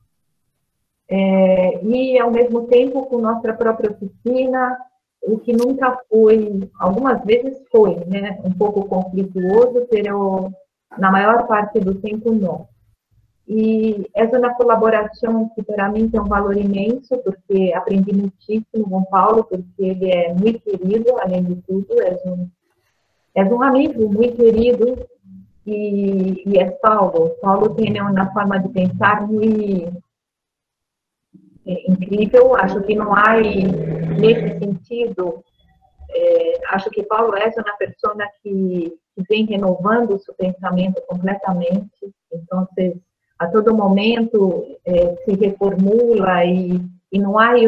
e ao mesmo tempo com nossa própria oficina, o que nunca foi, algumas vezes foi, né, um pouco conflituoso, mas na maior parte do tempo não. E essa é uma colaboração que para mim tem um valor imenso, porque aprendi muitíssimo com Paulo, porque ele é muito querido, além de tudo, é um amigo muito querido, e é Paulo. Paulo tem uma forma de pensar muito incrível, acho que não há, nesse sentido, acho que Paulo é uma pessoa que vem renovando o seu pensamento completamente, então, a todo momento se reformula e não há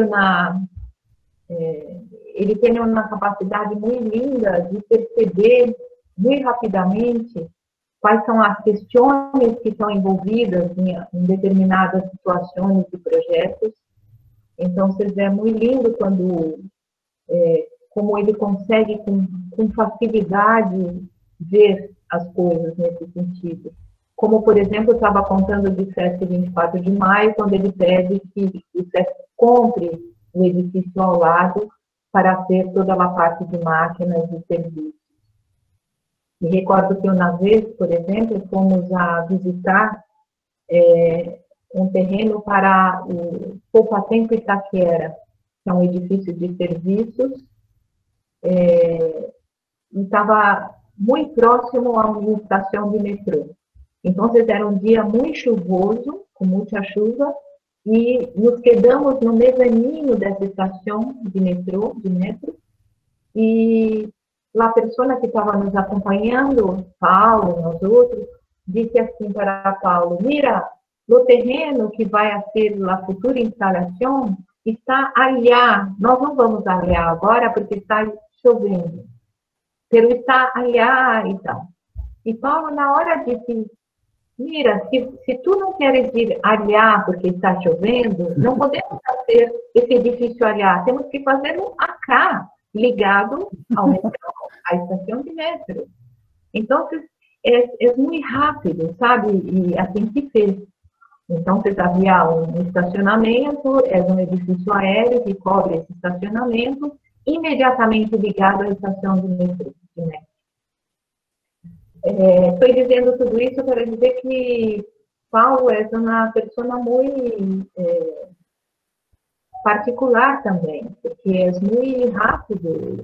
ele tem uma capacidade muito linda de perceber muito rapidamente quais são as questões que estão envolvidas em determinadas situações e projetos. Então, é muito lindo como ele consegue com facilidade ver as coisas nesse sentido. Como, por exemplo, eu estava contando de SESC 24 de maio, quando ele pede que o SESC compre o edifício ao lado para ter toda a parte de máquinas e serviços. Me recordo que uma vez, por exemplo, fomos a visitar um terreno para o Poupatempo Itaquera, que é um edifício de serviços, e estava muito próximo a uma estação de metrô. Então, era um dia muito chuvoso, com muita chuva, e nos quedamos no mezanino dessa estação de metro, e a pessoa que estava nos acompanhando, Paulo, nós outros, disse assim para Paulo: mira, o terreno que vai ser a futura instalação está allá, nós não vamos allá agora porque está chovendo, mas está allá e tal. E Paulo, na hora, disse: mira, se tu não queres ir allá porque está chovendo, não podemos fazer esse edifício allá, temos que fazê-lo acá, ligado ao metrô, à estação de metro. Então, é muito rápido, sabe? E assim se fez. Então, havia um estacionamento, é um edifício aéreo que cobre esse estacionamento, imediatamente ligado à estação de metrô. Estou dizendo tudo isso para dizer que Paulo é uma pessoa muito particular também, porque é muito rápido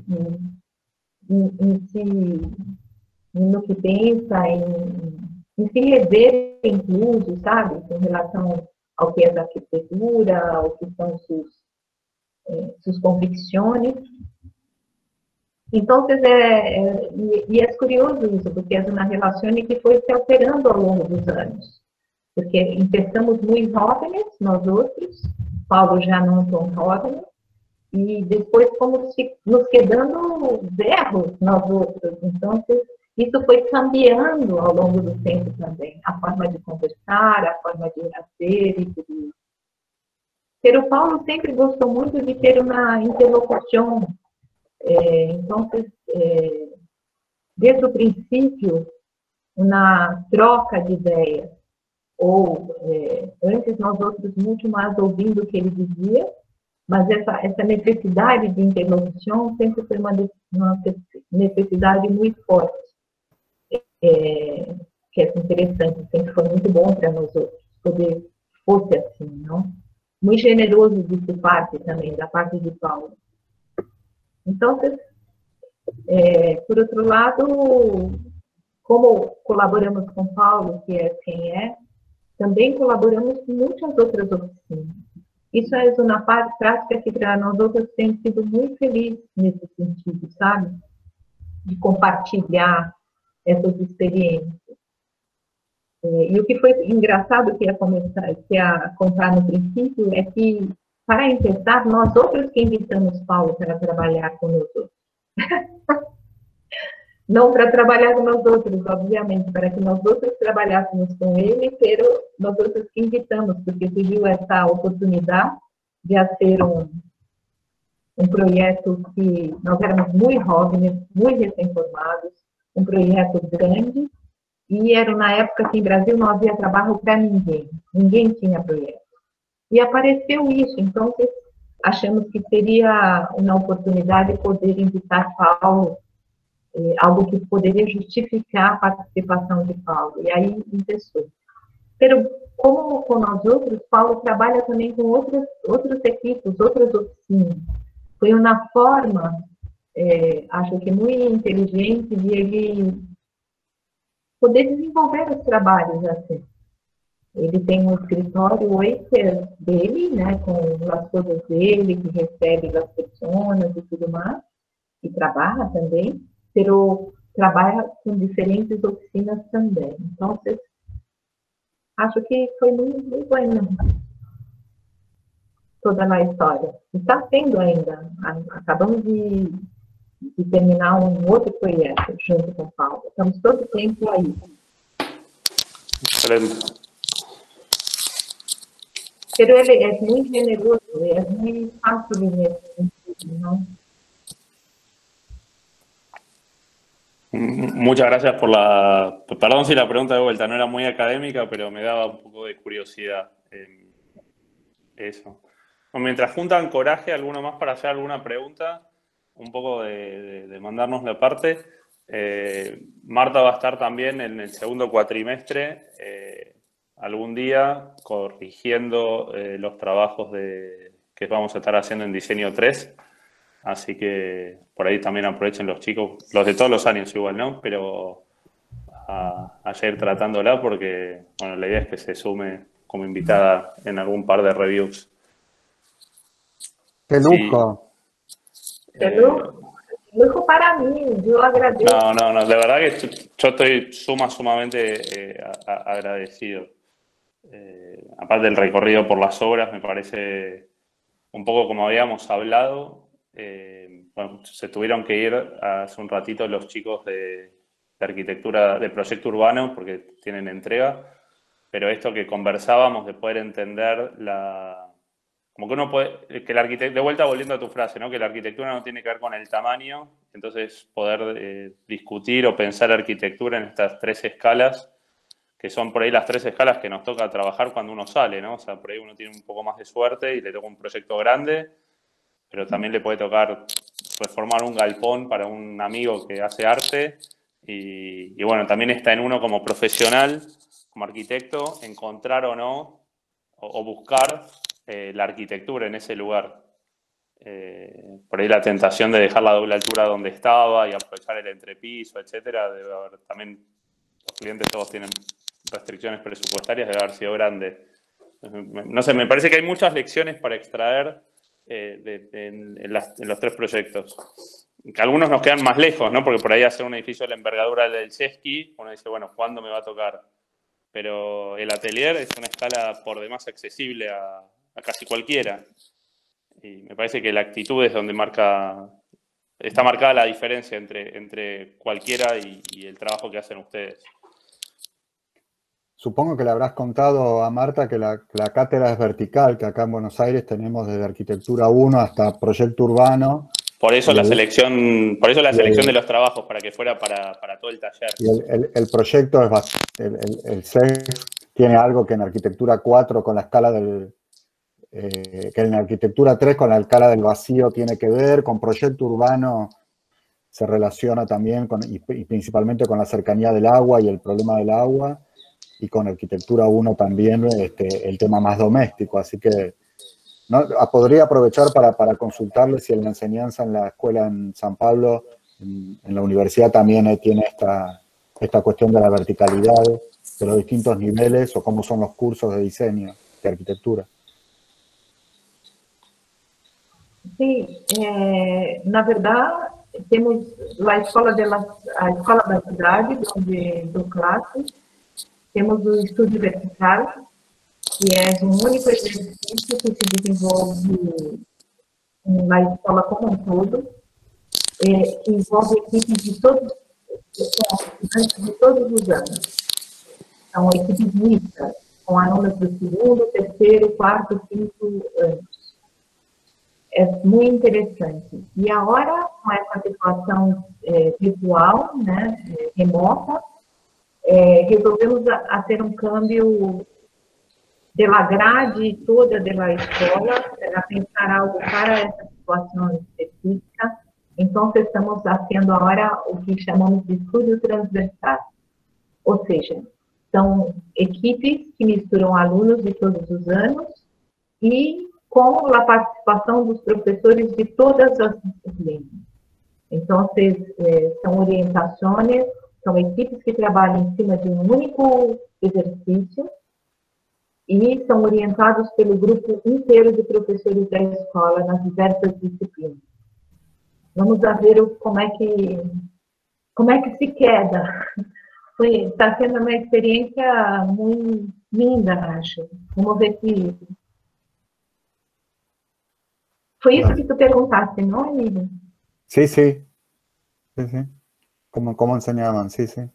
no que pensa, em se rever, incluso, sabe, em relação ao que é a arquitetura, ao que são suas convicções. Então, é curioso isso, porque é uma relação que foi se alterando ao longo dos anos. Porque empezamos muito jovens, nós outros, Paulo já não tão jovem, e depois fomos nos quedando velhos, nós outros. Então, isso foi cambiando ao longo do tempo também, a forma de conversar, a forma de fazer e tudo isso. Mas o Paulo sempre gostou muito de ter uma interlocução. Então, desde o princípio, uma troca de ideias, ou antes nós outros muito mais ouvindo o que ele dizia, mas essa necessidade de interlocução sempre foi uma necessidade muito forte, que é interessante, sempre foi muito bom para nós outros, poder fosse assim, não? Muito generoso de sua parte também, da parte de Paulo. Então, por outro lado, como colaboramos com Paulo, que é quem é, também colaboramos com muitas outras oficinas. Isso é uma parte prática que para nós outros tem sido muito feliz nesse sentido, sabe? De compartilhar essas experiências. E o que foi engraçado que ia contar no princípio é que, para começar, nós outros que invitamos Paulo para trabalhar conosco. Não para trabalhar com nós outros, obviamente, para que nós outros trabalhássemos com ele, mas nós outros que invitamos, porque surgiu essa oportunidade de fazer um projeto que nós éramos muito jovens, muito recém-formados, um projeto grande, e era na época que em Brasil não havia trabalho para ninguém, ninguém tinha projeto. E apareceu isso, então achamos que seria uma oportunidade poder invitar Paulo, algo que poderia justificar a participação de Paulo, e aí começou. Pero, como com nós outros, Paulo trabalha também com outros equipos, outras oficinas. Foi uma forma, acho que muito inteligente, de ele poder desenvolver os trabalhos assim. Ele tem um escritório hoje que é dele, né, com as coisas dele, que recebe as pessoas e tudo mais, e trabalha também, pero trabalha com diferentes oficinas também. Então, acho que foi muito bueno toda a história. Está sendo ainda. Acabamos de terminar um outro projeto junto com o Paulo. Estamos todo o tempo aí. Excelente. Pero ele é muito generoso, é muito fácil de ver, ¿no? Muchas gracias por la... Perdón si la pregunta de vuelta no era muy académica, pero me daba un poco de curiosidad eso. Bueno, mientras juntan coraje, ¿alguno más para hacer alguna pregunta? Un poco de mandarnos la parte. Marta va a estar también en el segundo cuatrimestre, algún día, corrigiendo los trabajos que vamos a estar haciendo en Diseño 3. Así que por ahí también aprovechen los chicos, los de todos los años igual, ¿no? Pero a seguir tratándola porque, bueno, la idea es que se sume como invitada en algún par de reviews. ¡Qué lujo! Sí. Lujo para mí, yo agradezco. No, de verdad que yo estoy sumamente agradecido. Aparte del recorrido por las obras, me parece un poco como habíamos hablado. Bueno, se tuvieron que ir hace un ratito los chicos de arquitectura, de proyecto urbano, porque tienen entrega, pero esto que conversábamos de poder entender como que uno puede, que la arquitectura, de vuelta volviendo a tu frase, ¿no? Que la arquitectura no tiene que ver con el tamaño, entonces poder discutir o pensar arquitectura en estas tres escalas, que son por ahí las tres escalas que nos toca trabajar cuando uno sale, ¿no? O sea, por ahí uno tiene un poco más de suerte y le toca un proyecto grande, pero también le puede tocar reformar un galpón para un amigo que hace arte y bueno, también está en uno como profesional, como arquitecto, encontrar o no, o buscar la arquitectura en ese lugar. Por ahí la tentación de dejar la doble altura donde estaba y aprovechar el entrepiso, etcétera, debe haber también, los clientes todos tienen restricciones presupuestarias, debe haber sido grande. No sé, me parece que hay muchas lecciones para extraer en los tres proyectos. Que algunos nos quedan más lejos, ¿no? Porque por ahí hacer un edificio de la envergadura del Chesky, uno dice, bueno, ¿cuándo me va a tocar? Pero el atelier es una escala por demás accesible a casi cualquiera. Y me parece que la actitud es donde está marcada la diferencia entre cualquiera y el trabajo que hacen ustedes. Supongo que le habrás contado a Marta que la cátedra es vertical, que acá en Buenos Aires tenemos desde Arquitectura 1 hasta Proyecto Urbano. Por eso la selección de los trabajos, para que fuera para todo el taller. Y el proyecto el CES tiene algo que en Arquitectura 4 con la escala que en Arquitectura 3 con la escala del vacío tiene que ver, con Proyecto Urbano se relaciona también y principalmente con la cercanía del agua y el problema del agua. Y con Arquitectura 1 también el tema más doméstico. Así que podría aprovechar para consultarle si en la enseñanza en la escuela en San Pablo, en la universidad también tiene esta cuestión de la verticalidad de los distintos niveles o cómo son los cursos de diseño de arquitectura. Sí, na verdade, temos a escola da cidade, onde dou classe. Temos o estúdio vertical, que é um único exercício que se desenvolve na escola como um todo, que envolve equipes de todos os anos. São equipes mistas, com alunos do segundo, terceiro, quarto, quinto anos. é muito interessante. E agora, com essa situação virtual, né, remota, resolvemos fazer um câmbio da grade toda da escola para pensar algo para essa situação específica. Então, estamos fazendo agora o que chamamos de estudo transversal. Ou seja, são equipes que misturam alunos de todos os anos e com a participação dos professores de todas as disciplinas. Então, são orientações, são equipes que trabalham em cima de um único exercício e são orientados pelo grupo inteiro de professores da escola nas diversas disciplinas. Vamos ver como é que se queda. Está sendo uma experiência muito linda, acho. Vamos ver se... Foi isso que tu perguntaste, não, Emílio? Sí, sí. Sí, sí. ¿Cómo enseñaban? Sí, sí.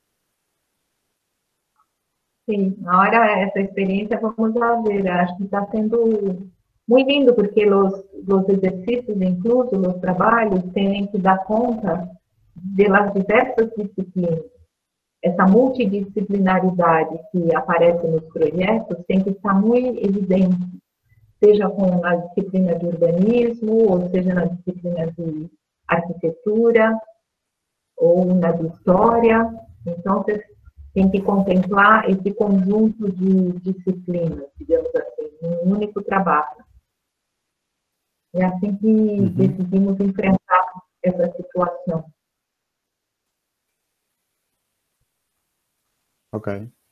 Sim, agora essa experiência vamos ver. Acho que está sendo muito lindo, porque os exercícios inclusos, os trabalhos, têm que dar conta das diversas disciplinas. Essa multidisciplinaridade que aparece nos projetos tem que estar muito evidente, seja com a disciplina de urbanismo, ou seja na disciplina de arquitetura, ou na de história. Então, você tem que contemplar esse conjunto de disciplinas, digamos assim, num único trabalho. É assim que decidimos enfrentar essa situação. Ok.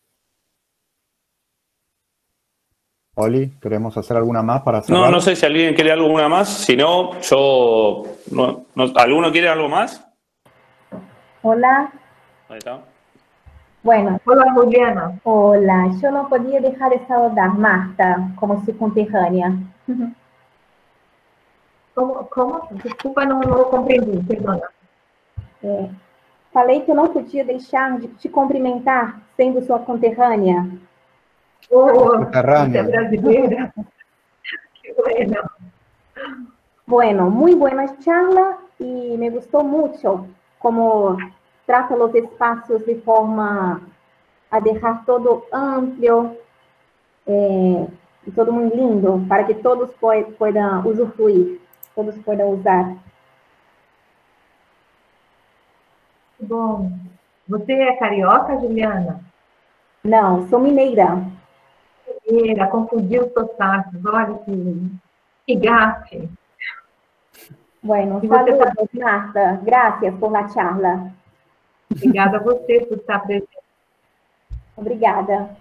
Oli, ¿queremos hacer alguna más para cerrar? No, no sé si alguien quiere alguna más. Si no, yo... ¿Alguno quiere algo más? Hola. Ahí está. Bueno. Hola, Juliana. Hola. Yo no podía dejar de saludar Marta como su conterrânea. Como? Desculpa, não compreendi, perdona. Falei que eu não podia deixar de te cumprimentar sendo sua conterrânea. Você é brasileira? Que bueno. Bueno, muy buena charla y me gustó mucho cómo trata los espacios de forma a dejar todo amplio y todo muy lindo para que todos puedan usufruir, todos puedan usar. Bom, você é carioca, Juliana? Não, sou mineira. Mineira, confundiu os sotaques, olha que gafe. Bueno, saludos, Marta. Gracias por la charla. Obrigada a você por estar presente. Obrigada.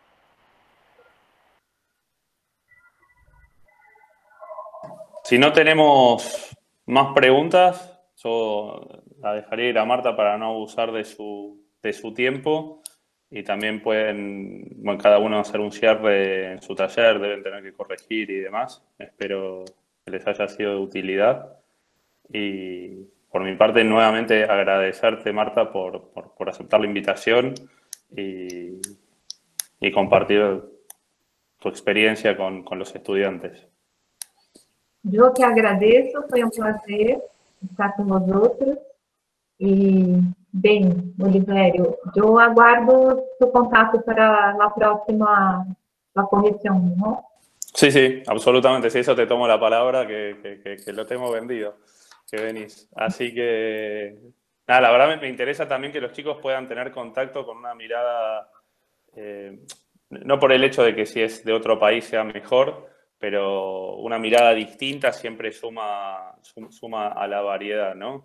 Si no tenemos más preguntas, yo la dejaré ir a Marta para no abusar de su tiempo. Y también pueden, bueno, cada uno hacer un cierre en su taller, deben tener que corregir y demás. Espero que les haya sido de utilidad. Y por mi parte, nuevamente agradecerte, Marta, por aceptar la invitación y compartir tu experiencia con los estudiantes. Eu que agradeço, foi um prazer estar com vosotros. E, bem, Olivério, eu aguardo seu contato para a próxima correção, ¿no? Sí, sí, absolutamente. Si eso te tomo la palabra, que lo tengo vendido, que venís. Así que, nada, la verdad me interesa también que los chicos puedan tener contacto con una mirada, no por el hecho de que si es de otro país sea mejor, pero una mirada distinta siempre suma a la variedad, ¿no?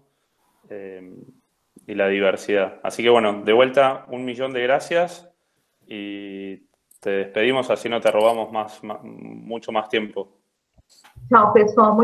Y la diversidad. Así que bueno, de vuelta, 1.000.000 de gracias y te despedimos, así no te robamos mucho más tiempo. Tchau, pessoal.